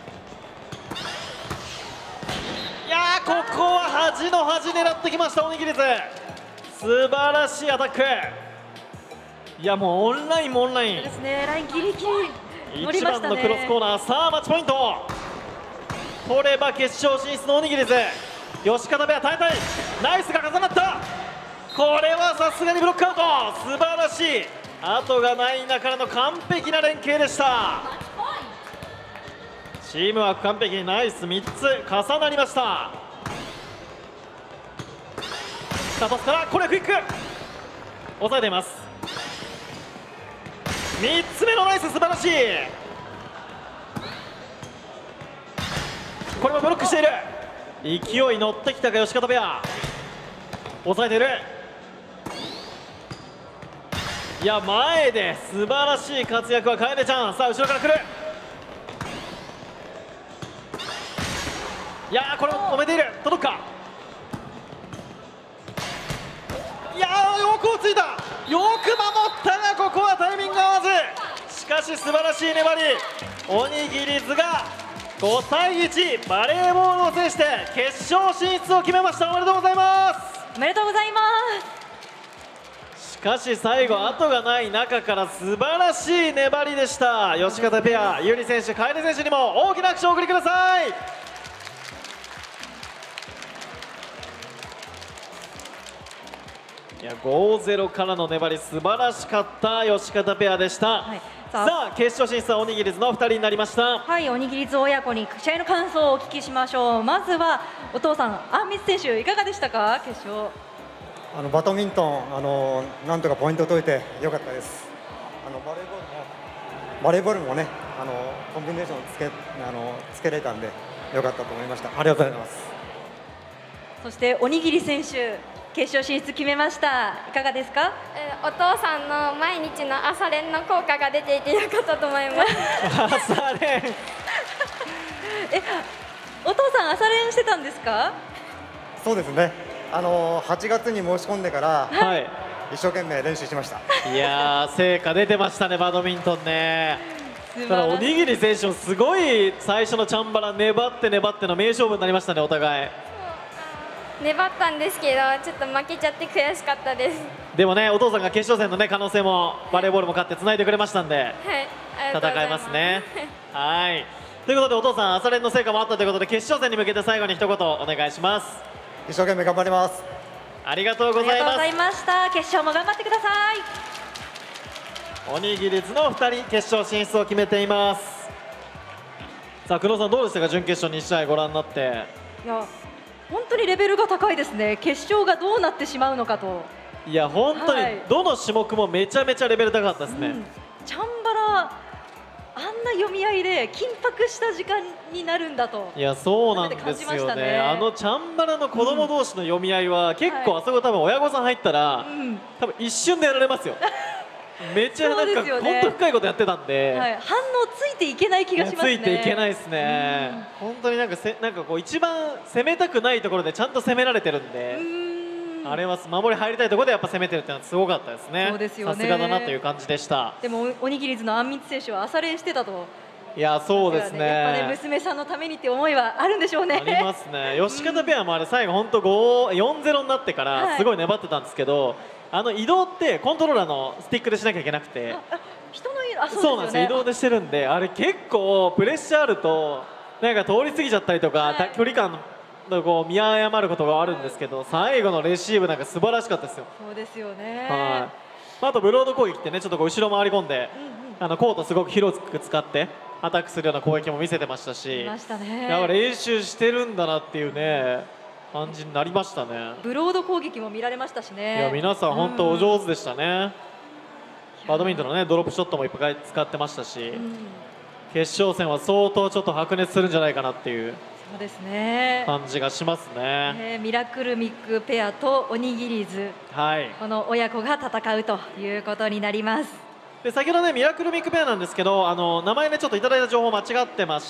Speaker 2: いやー、ここは端の端狙ってきました、おにぎりず。素晴らしいアタック。いや、もうオンラインもオンライン
Speaker 1: ですね。ラインギリギリ乗り
Speaker 2: 1
Speaker 1: ましたね。
Speaker 2: 番のクロスコーナー。さあ、マッチポイント取れば決勝進出のおにぎりず。吉方ペア耐えたい。ナイスが重なった。これはさすがにブロックアウト。素晴らしい後がない中からの完璧な連携でした。チームワーク完璧にナイス3つ重なりました。さあパスからこれクイック抑えています。3つ目のナイス素晴らしい。これもブロックしている。勢い乗ってきたか吉方ペア抑えている。いや前で素晴らしい活躍は楓ちゃん。さあ後ろから来る。いやこれも止めている。届くか。いやよく追いついた。よく守ったがここはタイミング合わず。しかし素晴らしい粘り。おにぎりずが5対1バレーボールを制して決勝進出を決めました。おめでとうございます。
Speaker 1: おめでとうございます。
Speaker 2: しかし最後後がない中から素晴らしい粘りでした。吉方ペア有利選手楓選手にも大きな拍手をお送りください。いや 5-0 からの粘り素晴らしかった吉方ペアでした、はい、さあ決勝進出はおにぎりずの2人になりました。
Speaker 1: はい、おにぎりず親子に試合の感想をお聞きしましょう。まずはお父さんあんみつ選手いかがでしたか。決勝
Speaker 7: バドミントンなんとかポイントを取れてよかったです。バレーボールもねコンビネーションつけれたんでよかったと思いました。ありがとうございます。
Speaker 1: そしておにぎり選手決勝進出決めました。いかがですか。
Speaker 8: お父さんの毎日の朝練の効果が出ていてよかったと思います
Speaker 2: 朝練
Speaker 1: お父さん朝練してたんですか。
Speaker 7: そうですね。8月に申し込んでから、
Speaker 2: はい、
Speaker 7: 一生懸命練習しました。
Speaker 2: いやー成果出てましたねバドミントンね。ただおにぎり選手もすごい最初のチャンバラ粘って粘っての名勝負になりましたね。お互い
Speaker 8: 粘ったんですけどちょっと負けちゃって悔しかったです。
Speaker 2: でもねお父さんが決勝戦のね可能性もバレーボールも勝ってつないでくれましたんで、
Speaker 8: はい、
Speaker 2: 戦えますねはいということでお父さん朝練の成果もあったということで決勝戦に向けて最後に一言お願いします。
Speaker 7: 一生懸命頑張ります。
Speaker 2: ありがとうございます。
Speaker 1: ありがとうございました。決勝も頑張ってください。
Speaker 2: おにぎりずの2人決勝進出を決めています。さあ久野さんどうでしたか準決勝2試合ご覧になって。
Speaker 1: いや本当にレベルが高いですね。決勝がどうなってしまうのかと。
Speaker 2: いや本当にどの種目もめちゃめちゃレベル高かったですね、
Speaker 1: チャンバラあんな読み合いで緊迫した時間になるんだと。
Speaker 2: いやそうなんですよね。チャンバラの子供同士の読み合いは結構あそこ多分親御さん入ったら、多分一瞬でやられますよめっちゃなんか本当深いことやってたんで、
Speaker 1: はい、反応ついていけない気がしますね。
Speaker 2: ついていけないですね。本当になんかこう一番攻めたくないところでちゃんと攻められてるんで、あれは守り入りたいところでやっぱ攻めてるっていうのはすごかったですね。
Speaker 1: そうですよね。
Speaker 2: さすがだなという感じでした。
Speaker 1: でもおにぎりずのあんみつ選手は朝練してたと。
Speaker 2: いやそうですね。
Speaker 1: やっぱね娘さんのためにって思いはあるんでしょうね。
Speaker 2: ありますね。吉方ペアもあれ最後本当4-0になってからすごい粘ってたんですけど、移動ってコントローラーのスティックでしなきゃいけなくて、そうなんですよ。移動でしてるんで、あれ結構プレッシャーあるとなんか通り過ぎちゃったりとか、距離感のこう見誤ることがあるんですけど、最後のレシーブなんか素晴らしかったですよ。
Speaker 1: そうですよね。
Speaker 2: はい。あとブロード攻撃ってねちょっとこう後ろ回り込んで、コートすごく広く使ってアタックするような攻撃も見せてましたし、やっぱ練習してるんだなっていうね感じになりましたね。
Speaker 1: ブロード攻撃も見られましたしね。
Speaker 2: いや皆さん本当お上手でしたね。バドミントンのねドロップショットもいっぱい使ってましたし、決勝戦は相当ちょっと白熱するんじゃないかなっていう
Speaker 1: そうですね
Speaker 2: 感じがしますね。
Speaker 1: ミラクルミックペアとおにぎりず、
Speaker 2: はい、
Speaker 1: この親子が戦うということになります。
Speaker 2: で先ほどねミラクルミックペアなんですけど、名前ねちょっといただいた情報間違ってまして、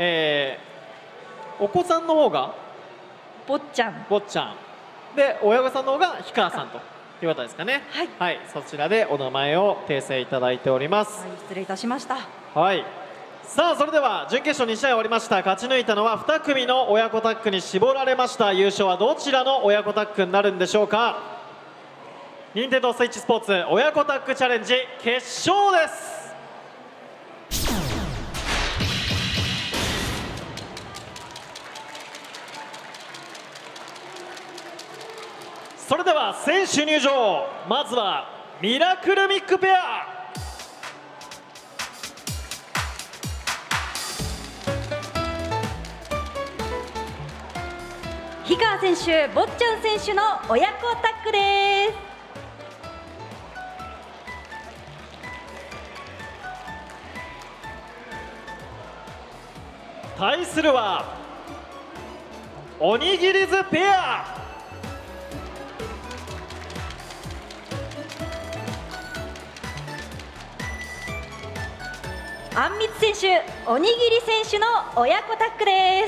Speaker 2: お子さんの方が
Speaker 1: 坊ちゃん
Speaker 2: で親御さんの方が氷川さんという方ですかね。はい、はい、そちらでお名前を訂正いただいております。
Speaker 1: はい、失礼いたしました。
Speaker 2: はい。さあそれでは準決勝2試合終わりました。勝ち抜いたのは2組の親子タッグに絞られました。優勝はどちらの親子タッグになるんでしょうか。任天堂スイッチスポーツ親子タッグチャレンジ決勝です。それでは選手入場。まずはミラクルミックペア。
Speaker 1: 氷川選手、坊ちゃん選手の親子タッグです。
Speaker 2: 対するはおにぎりずペア。
Speaker 1: あんみつ選手、おにぎり選手の親子タッグです。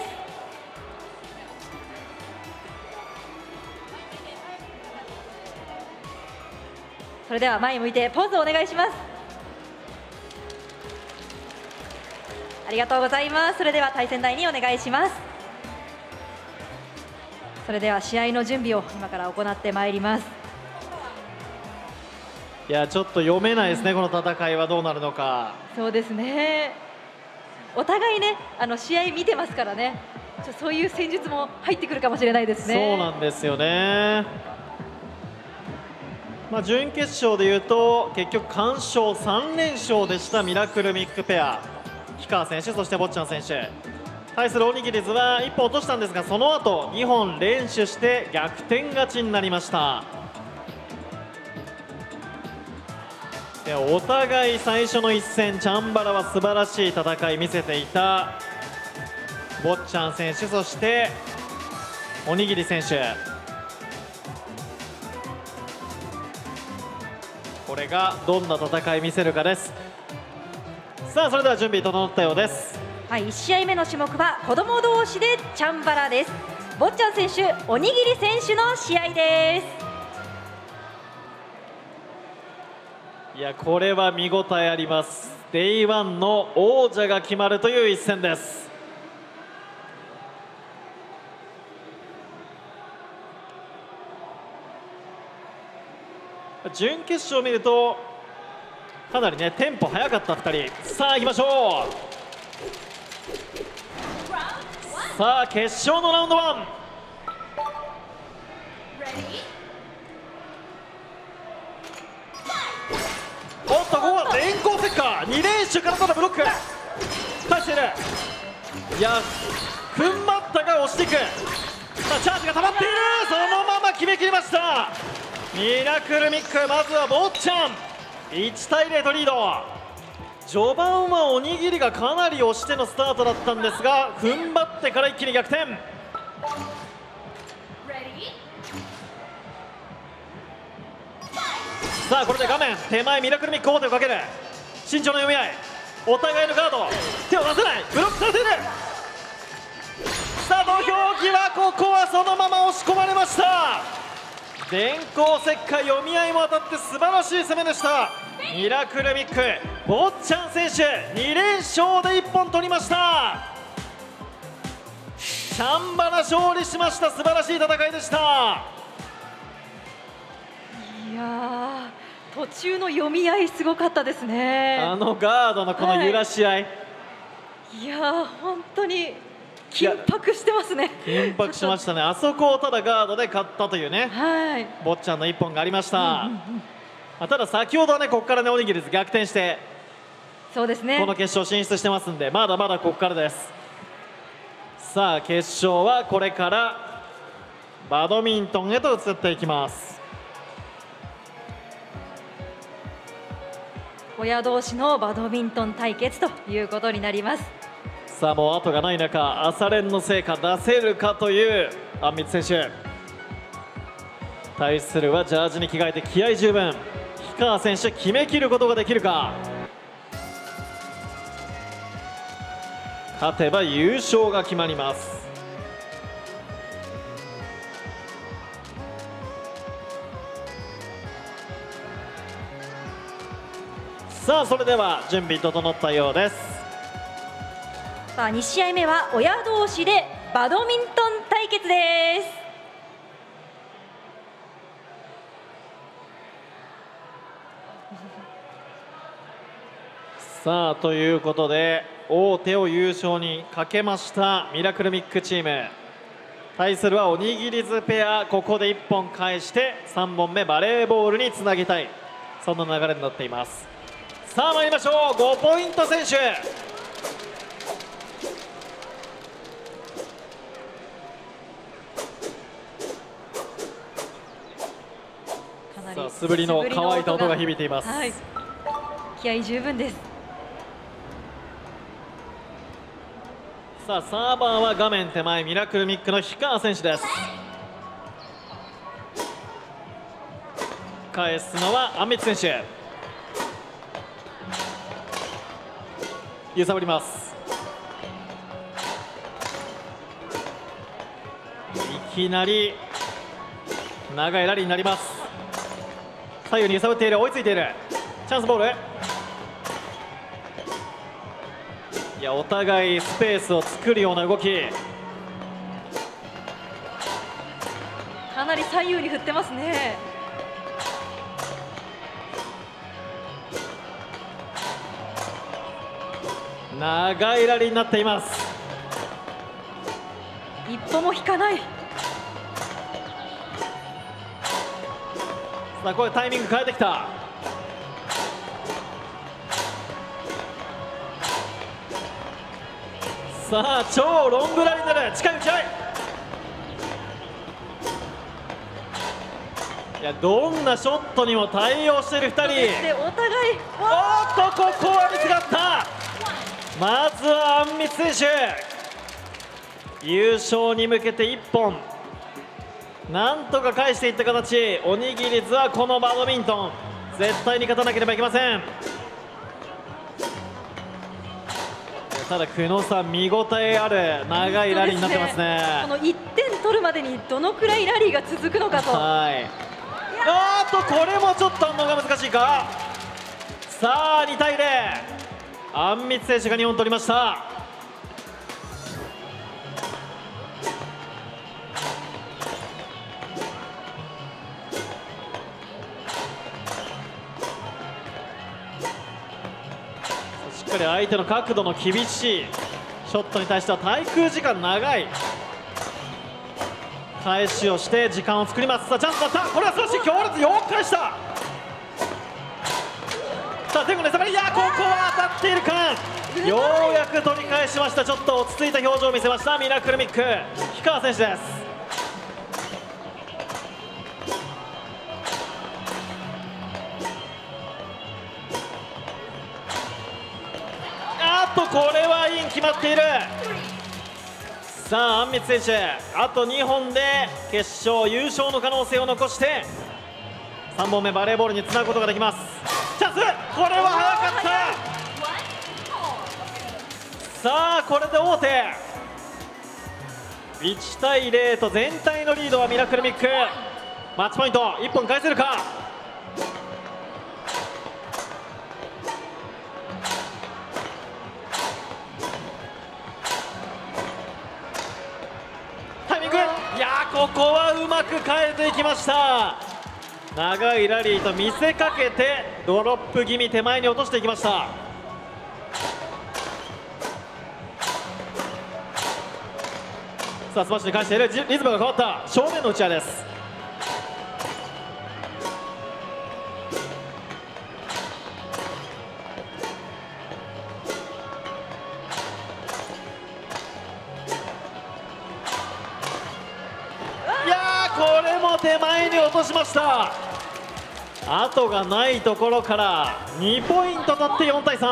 Speaker 1: それでは前向いてポーズをお願いします。ありがとうございます。それでは対戦台にお願いします。それでは試合の準備を今から行ってまいります。
Speaker 2: いやちょっと読めないですね、この戦いはどうなるのか。
Speaker 1: そうですね、お互いね試合見てますからね、そういう戦術も入ってくるかもしれないですね。
Speaker 2: そうなんですよね。準決勝でいうと結局完勝3連勝でしたミラクルミックペア、氷川選手そして坊ちゃん選手。対するおにぎりずは1本落としたんですが、その後2本連取して逆転勝ちになりました。でお互い最初の一戦チャンバラは素晴らしい戦い見せていた坊ちゃん選手そしておにぎり選手。これがどんな戦い見せるかです。さあそれでは準備整ったようです。
Speaker 1: はい、1試合目の種目は子供同士でチャンバラです。坊ちゃん選手、おにぎり選手の試合です。
Speaker 2: いやこれは見応えあります。デイワンの王者が決まるという一戦です。準決勝を見るとかなりねテンポ速かった2人。さあ行きましょう。さあ決勝のラウンド1。おっとここは連行石火2連手からのブロック返している。いや踏ん張ったが押していく。さあチャージが溜まっている。そのまま決めきりました。ミラクルミック、まずは坊ちゃん1対0とリード。序盤はおにぎりがかなり押してのスタートだったんですが、踏ん張ってから一気に逆転。さあこれで画面手前ミラクルミック王手をかける。慎重な読み合い、お互いのガード手を出せない、ブロックされている。さあ土俵際、ここはそのまま押し込まれました。電光石火読み合いも当たって素晴らしい攻めでした。ミラクルミック坊ちゃん選手2連勝で1本取りました。チャンバラ勝利しました。素晴らしい戦いでした。
Speaker 1: いや途中の読み合いすごかったですね。
Speaker 2: ガードのこの揺らし合い、
Speaker 1: いや本当に緊迫してますね。
Speaker 2: 緊迫しましたね。あそこをただガードで勝ったというね、坊ちゃんの1本がありました。ただ先ほどはねここからねおにぎりず逆転して、
Speaker 1: そうですね、
Speaker 2: この決勝進出してますんで、まだまだここからです。さあ決勝はこれからバドミントンへと移っていきます。
Speaker 1: 親同士のバドミントン対決ということになります。
Speaker 2: さあもう後がない中、朝練の成果出せるかというあんみつ選手。対するはジャージに着替えて気合十分、氷川選手決めきることができるか。勝てば優勝が決まります。さあそれでは準備整ったようです。
Speaker 1: さあ2試合目は親同士でバドミントン対決です。
Speaker 2: さあということで王手を優勝にかけましたミラクルミックチーム。対するはおにぎりずペア、ここで1本返して3本目バレーボールにつなぎたい。 そんな流れになっています。さあ参りましょう、5ポイント選手。さあ素振りの乾いた音が響いています。
Speaker 1: はい、気合十分です。
Speaker 2: さあサーバーは画面手前ミラクルミックの氷川選手です。返すのはあんみつ選手。揺さぶります。いきなり長いラリーになります。左右に揺さぶっている、追いついている。チャンスボール。いや、お互いスペースを作るような動き。
Speaker 1: かなり左右に振ってますね。
Speaker 2: 長いラリーになっています。
Speaker 1: 一歩も引かない。
Speaker 2: さあこれタイミング変えてきた。さあ超ロングラリーになる。近い打ち合い。いや、どんなショットにも対応している2人。
Speaker 1: お互い、
Speaker 2: おっとここはミスがあった。まずはあんみつ選手、優勝に向けて1本なんとか返していった形。おにぎりずはこのバドミントン絶対に勝たなければいけません。ただ久野さん、見応えある長いラリーになってますね。
Speaker 1: この1点取るまでにどのくらいラリーが続くのかと。
Speaker 2: はい。これもちょっと反応が難しいか。さあ2対0、あんみつ選手が2本取りました。しっかり相手の角度の厳しいショットに対しては滞空時間長い返しをして時間を作ります。さあチャンスだった。これは素晴らしい、強烈、よく返した。さあ前後の揺さぶり、いやここは当たっているか。ようやく取り返しました。ちょっと落ち着いた表情を見せましたミラクルミック氷川選手です。これはイン決まっている。さああんみつ選手、あと2本で決勝優勝の可能性を残して3本目バレーボールにつなぐことができます。チャンス、これは早かった。さあこれで王手。1対0と全体のリードはミラクルミック。マッチポイント1本返せるか。ここはうまく変えていきました。長いラリーと見せかけてドロップ気味手前に落としていきました。さあスマッシュに返している。リズムが変わった。正面の打ち合いです。これも手前に落としました。後がないところから2ポイント取って4対3。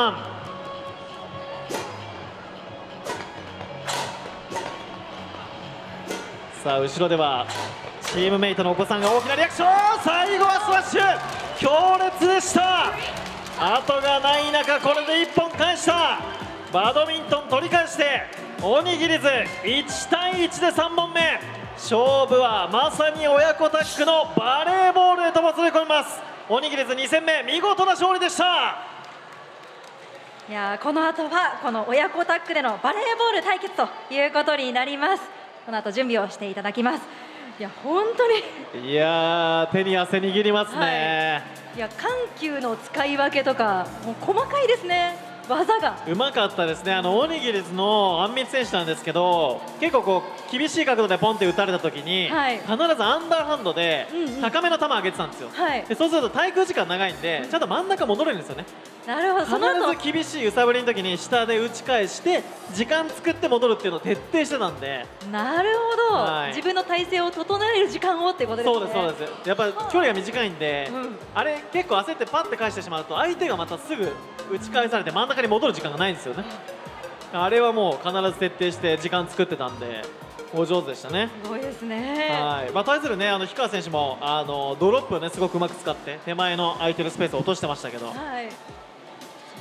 Speaker 2: さあ後ろではチームメイトのお子さんが大きなリアクション。最後はスマッシュ、強烈でした。後がない中これで1本返した。バドミントン取り返しておにぎりず1対1で3本目。勝負はまさに親子タッグのバレーボールへともつれ込みます。おにぎりず2戦目、見事な勝利でした。
Speaker 1: いやこの後はこの親子タッグでのバレーボール対決ということになります。この後準備をしていただきます。いや本当に
Speaker 2: いや手に汗握りますね。
Speaker 1: いや緩急の使い分けとかもう細かいですね。 技が
Speaker 2: うまかったですね。おにぎりずのあんみつ選手なんですけど、結構こう厳しい角度でポンって打たれた時に、
Speaker 1: はい、
Speaker 2: 必ずアンダーハンドで高めの球を上げてたんですよ、
Speaker 1: はい、
Speaker 2: でそうすると滞空時間長いんでちゃんと真ん中戻れるんですよね。
Speaker 1: なるほど。その後
Speaker 2: 必ず厳しい揺さぶりの時に下で打ち返して時間作って戻るっていうのを徹底してたんで。
Speaker 1: なるほど、はい、自分の体勢を整える時間をっていうことですね。
Speaker 2: そうですやっぱり距離が短いんで、あれ結構焦ってパッて返してしまうと相手がまたすぐ打ち返されて真ん中に戻る時間がないんですよね。あれはもう必ず徹底して時間作ってたんでお上手でしたね。
Speaker 1: すごいですね。
Speaker 2: はい、対するね氷川選手もドロップをねすごくうまく使って手前の空いてるスペースを落としてましたけど、はい、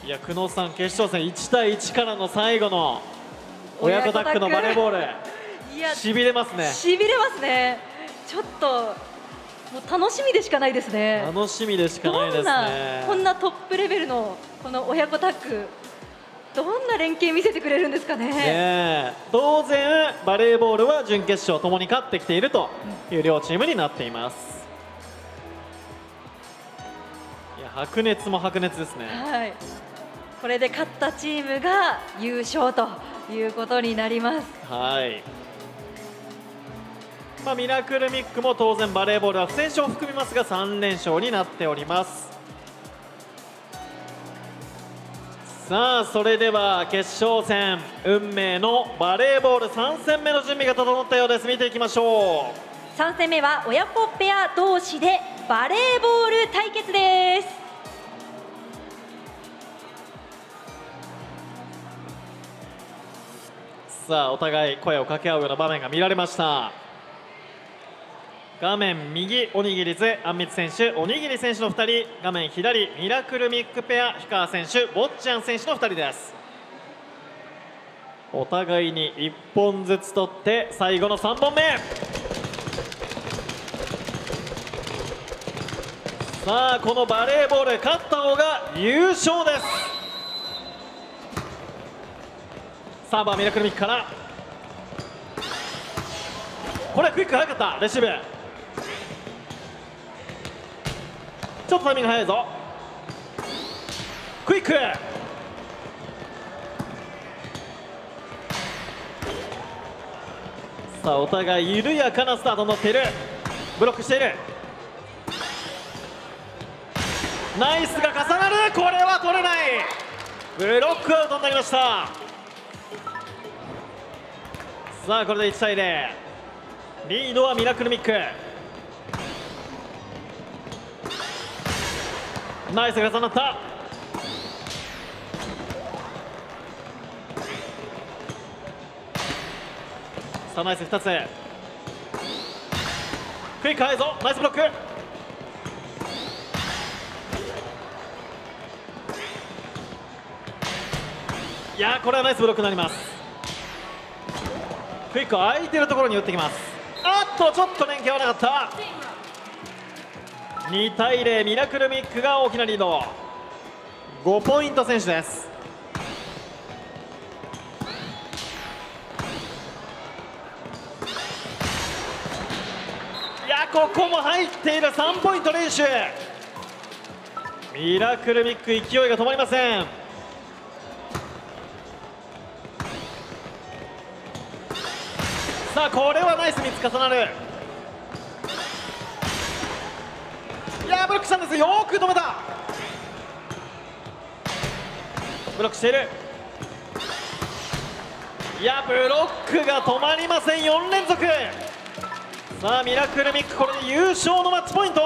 Speaker 2: いや久能さん決勝戦1対1からの最後の親子タッグのバレーボールしびれますね。
Speaker 1: しびれますね。ちょっともう楽しみでしかないですね。
Speaker 2: 楽しみでしかないですね。
Speaker 1: こんなトップレベルのこの親子タッグどんな連携見せてくれるんですかね。
Speaker 2: 当然バレーボールは準決勝ともに勝ってきているという両チームになっています。いや白熱も白熱ですね。
Speaker 1: はい、これで勝ったチームが優勝ということになります。
Speaker 2: はい。ミラクルミックも当然バレーボールは不戦勝を含みますが3連勝になっております。さあそれでは決勝戦運命のバレーボール3戦目の準備が整ったようです。見ていきましょ
Speaker 1: う。3戦目は親子ペア同士でバレーボール対決です。
Speaker 2: さあお互い声を掛け合うような場面が見られました。画面右おにぎりずあんみつ選手おにぎり選手の2人、画面左ミラクルミックペア氷川選手坊ちゃん選手の2人です。お互いに1本ずつ取って最後の3本目。さあこのバレーボール勝った方が優勝です。サーバーミラクルミックからこれはクイック早かったレシーブ。ちょっとタイミング早いぞ。クイックさあお互い緩やかなスタートに乗っている。ブロックしている。ナイスが重なる。これは取れない。ブロックアウトになりました。さあこれで1対0、リードはミラクルミック。ナイスが重なった。さあナイス2つ。クイック早いぞ。ナイスブロック。いやこれはナイスブロックになります。クイック空いてるところに打ってきます。あっとちょっと連携合わなかった。2対0ミラクルミックが大きなリード。5ポイント選手です。いやここも入っている。3ポイント連取。ミラクルミック勢いが止まりません。さあこれはナイス3つ重なる。いやブロックしたんです。よく止めた。ブロックしている。いやブロックが止まりません。4連続。さあミラクルミックこれで優勝のマッチポイント。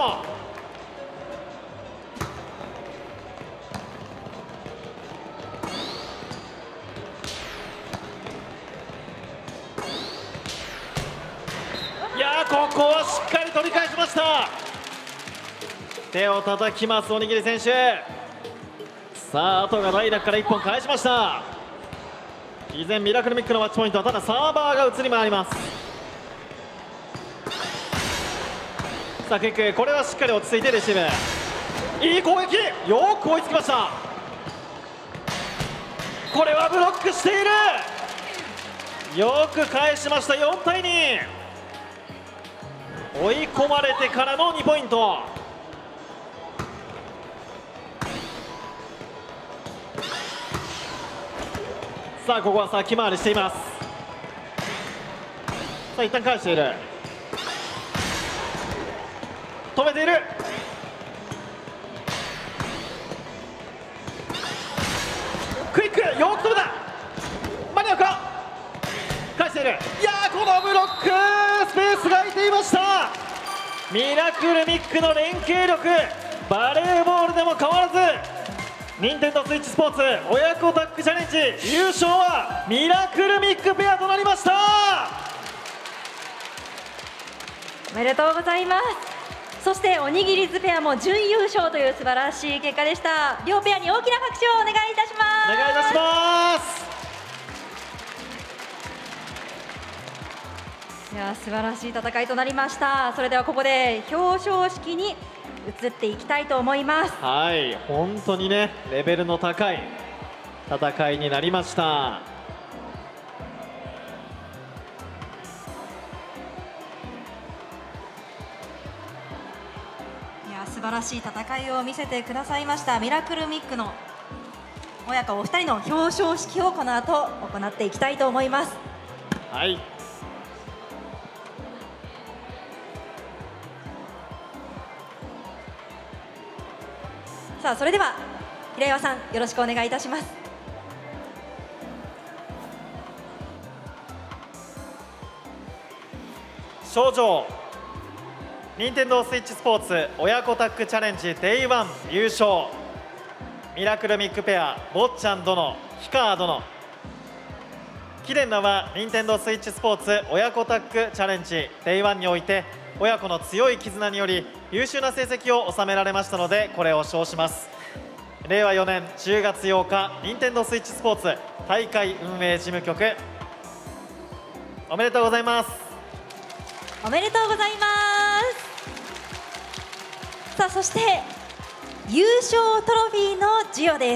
Speaker 2: いやここはしっかり取り返しました。手を叩きますおにぎり選手。さああとがダイラクから1本返しました。依然ミラクルミックのマッチポイントはただサーバーが移り回ります。さあクイックこれはしっかり落ち着いてレシーブ。いい攻撃。よく追いつきました。これはブロックしている。よく返しました。4対2。追い込まれてからの2ポイント。 さあここは先回りしています。さあ一旦返している、止めている、クイック、よく止めた、間に合うか、返している、いやーこのブロックスペースが空いていました。ミラクルミックの連携力、バレーボールでも変わらず任天堂スイッチスポーツ親子タッグチャレンジ優勝はミラクルミックペアとなりました。
Speaker 1: おめでとうございます。そしておにぎりずペアも準優勝という素晴らしい結果でした。両ペアに大きな拍手をお願いいたします。
Speaker 2: お願いいたします。
Speaker 1: いや素晴らしい戦いとなりました。それではここで表彰式に移っていきたいと思います。
Speaker 2: はい、本当にねレベルの高い戦いになりました。
Speaker 1: いや素晴らしい戦いを見せてくださいましたミラクルミックの親子お二人の表彰式をこの後行っていきたいと思います。
Speaker 2: はい、
Speaker 1: さあそれでは平岩さんよろしくお願いいたします。
Speaker 2: 賞状任天堂スイッチスポーツ親子タッグチャレンジ Day1 優勝ミラクルミックペア坊ちゃん殿氷川殿、貴殿らは任天堂スイッチスポーツ親子タッグチャレンジ Day1 において親子の強い絆により優秀な成績を収められましたのでこれを称します。令和4年10月8日任天堂スイッチスポーツ大会運営事務局おめでとうございます。
Speaker 1: おめでとうございます。さあそして優勝トロフィーの授与です。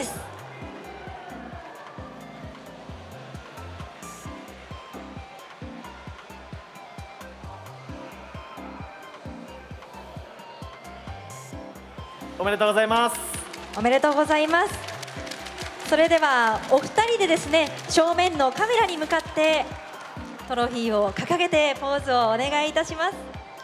Speaker 2: おめでとうございます。
Speaker 1: おめでとうございます。それではお二人でですね正面のカメラに向かってトロフィーを掲げてポーズをお願いいたします。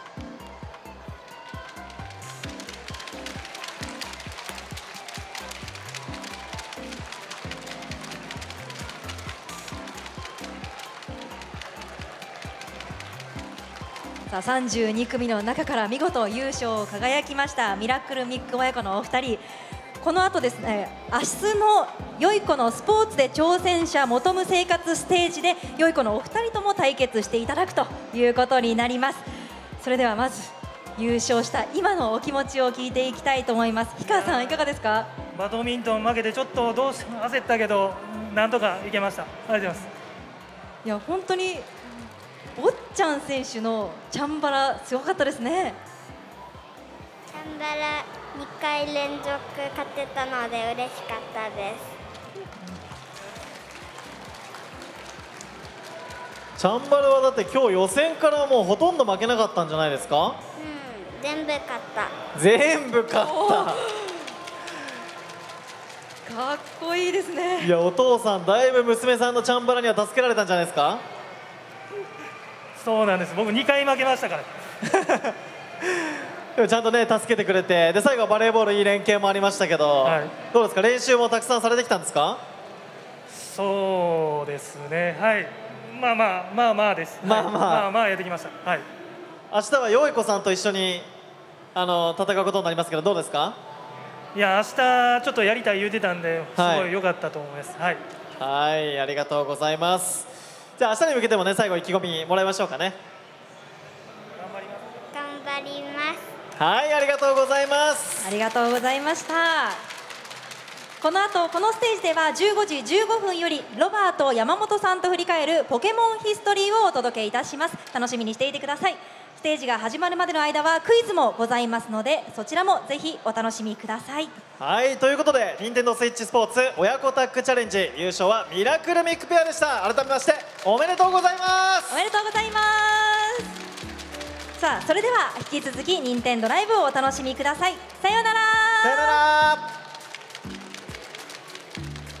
Speaker 1: さあ32組の中から見事優勝を輝きましたミラクルミック親子のお二人、この後ですね明日の良い子のスポーツで挑戦者求む生活ステージで良い子のお二人とも対決していただくということになります。それではまず優勝した今のお気持ちを聞いていきたいと思います。氷川さんいかがですか？
Speaker 5: バドミントン負けてちょっと焦ったけどなんとかいけました。ありがとうございます。
Speaker 1: いや本当に坊ちゃん選手のチャンバラすごかったですね。
Speaker 4: チャンバラ2回連続勝てたので嬉しかったです。
Speaker 2: チャンバラはだって今日予選からもうほとんど負けなかったんじゃないですか？
Speaker 4: 全部勝った。
Speaker 2: 全部勝った。
Speaker 1: かっこいいですね。
Speaker 2: いやお父さんだいぶ娘さんのチャンバラには助けられたんじゃないですか？
Speaker 5: そうなんです。僕2回負けましたから。
Speaker 2: でもちゃんとね助けてくれて、で最後はバレーボールいい連携もありましたけど、はい、どうですか練習もたくさんされてきたんですか？
Speaker 5: そうですね、はい、まあです。まあやってきました。はい。
Speaker 2: 明日はよい子さんと一緒に戦うことになりますけどどうですか？
Speaker 5: いや明日ちょっとやりたい言うてたんですごい良かったと思います。はい。
Speaker 2: はい、ありがとうございます。じゃあ明日に向けてもね最後意気込みもらいましょうかね。
Speaker 4: 頑張ります。
Speaker 2: はい、ありがとうございます。
Speaker 1: ありがとうございました。この後このステージでは15時15分よりロバート山本さんと振り返るポケモンヒストリーをお届けいたします。楽しみにしていてください。ステージが始まるまでの間はクイズもございますのでそちらもぜひお楽しみください。
Speaker 2: はい、ということで任天堂スイッチスポーツ親子タッグチャレンジ優勝はミラクルミックペアでした。改めましておめでとうございます。
Speaker 1: おめでとうございます。さあそれでは引き続き任天堂ライブをお楽しみください。さようなら。
Speaker 2: さようなら。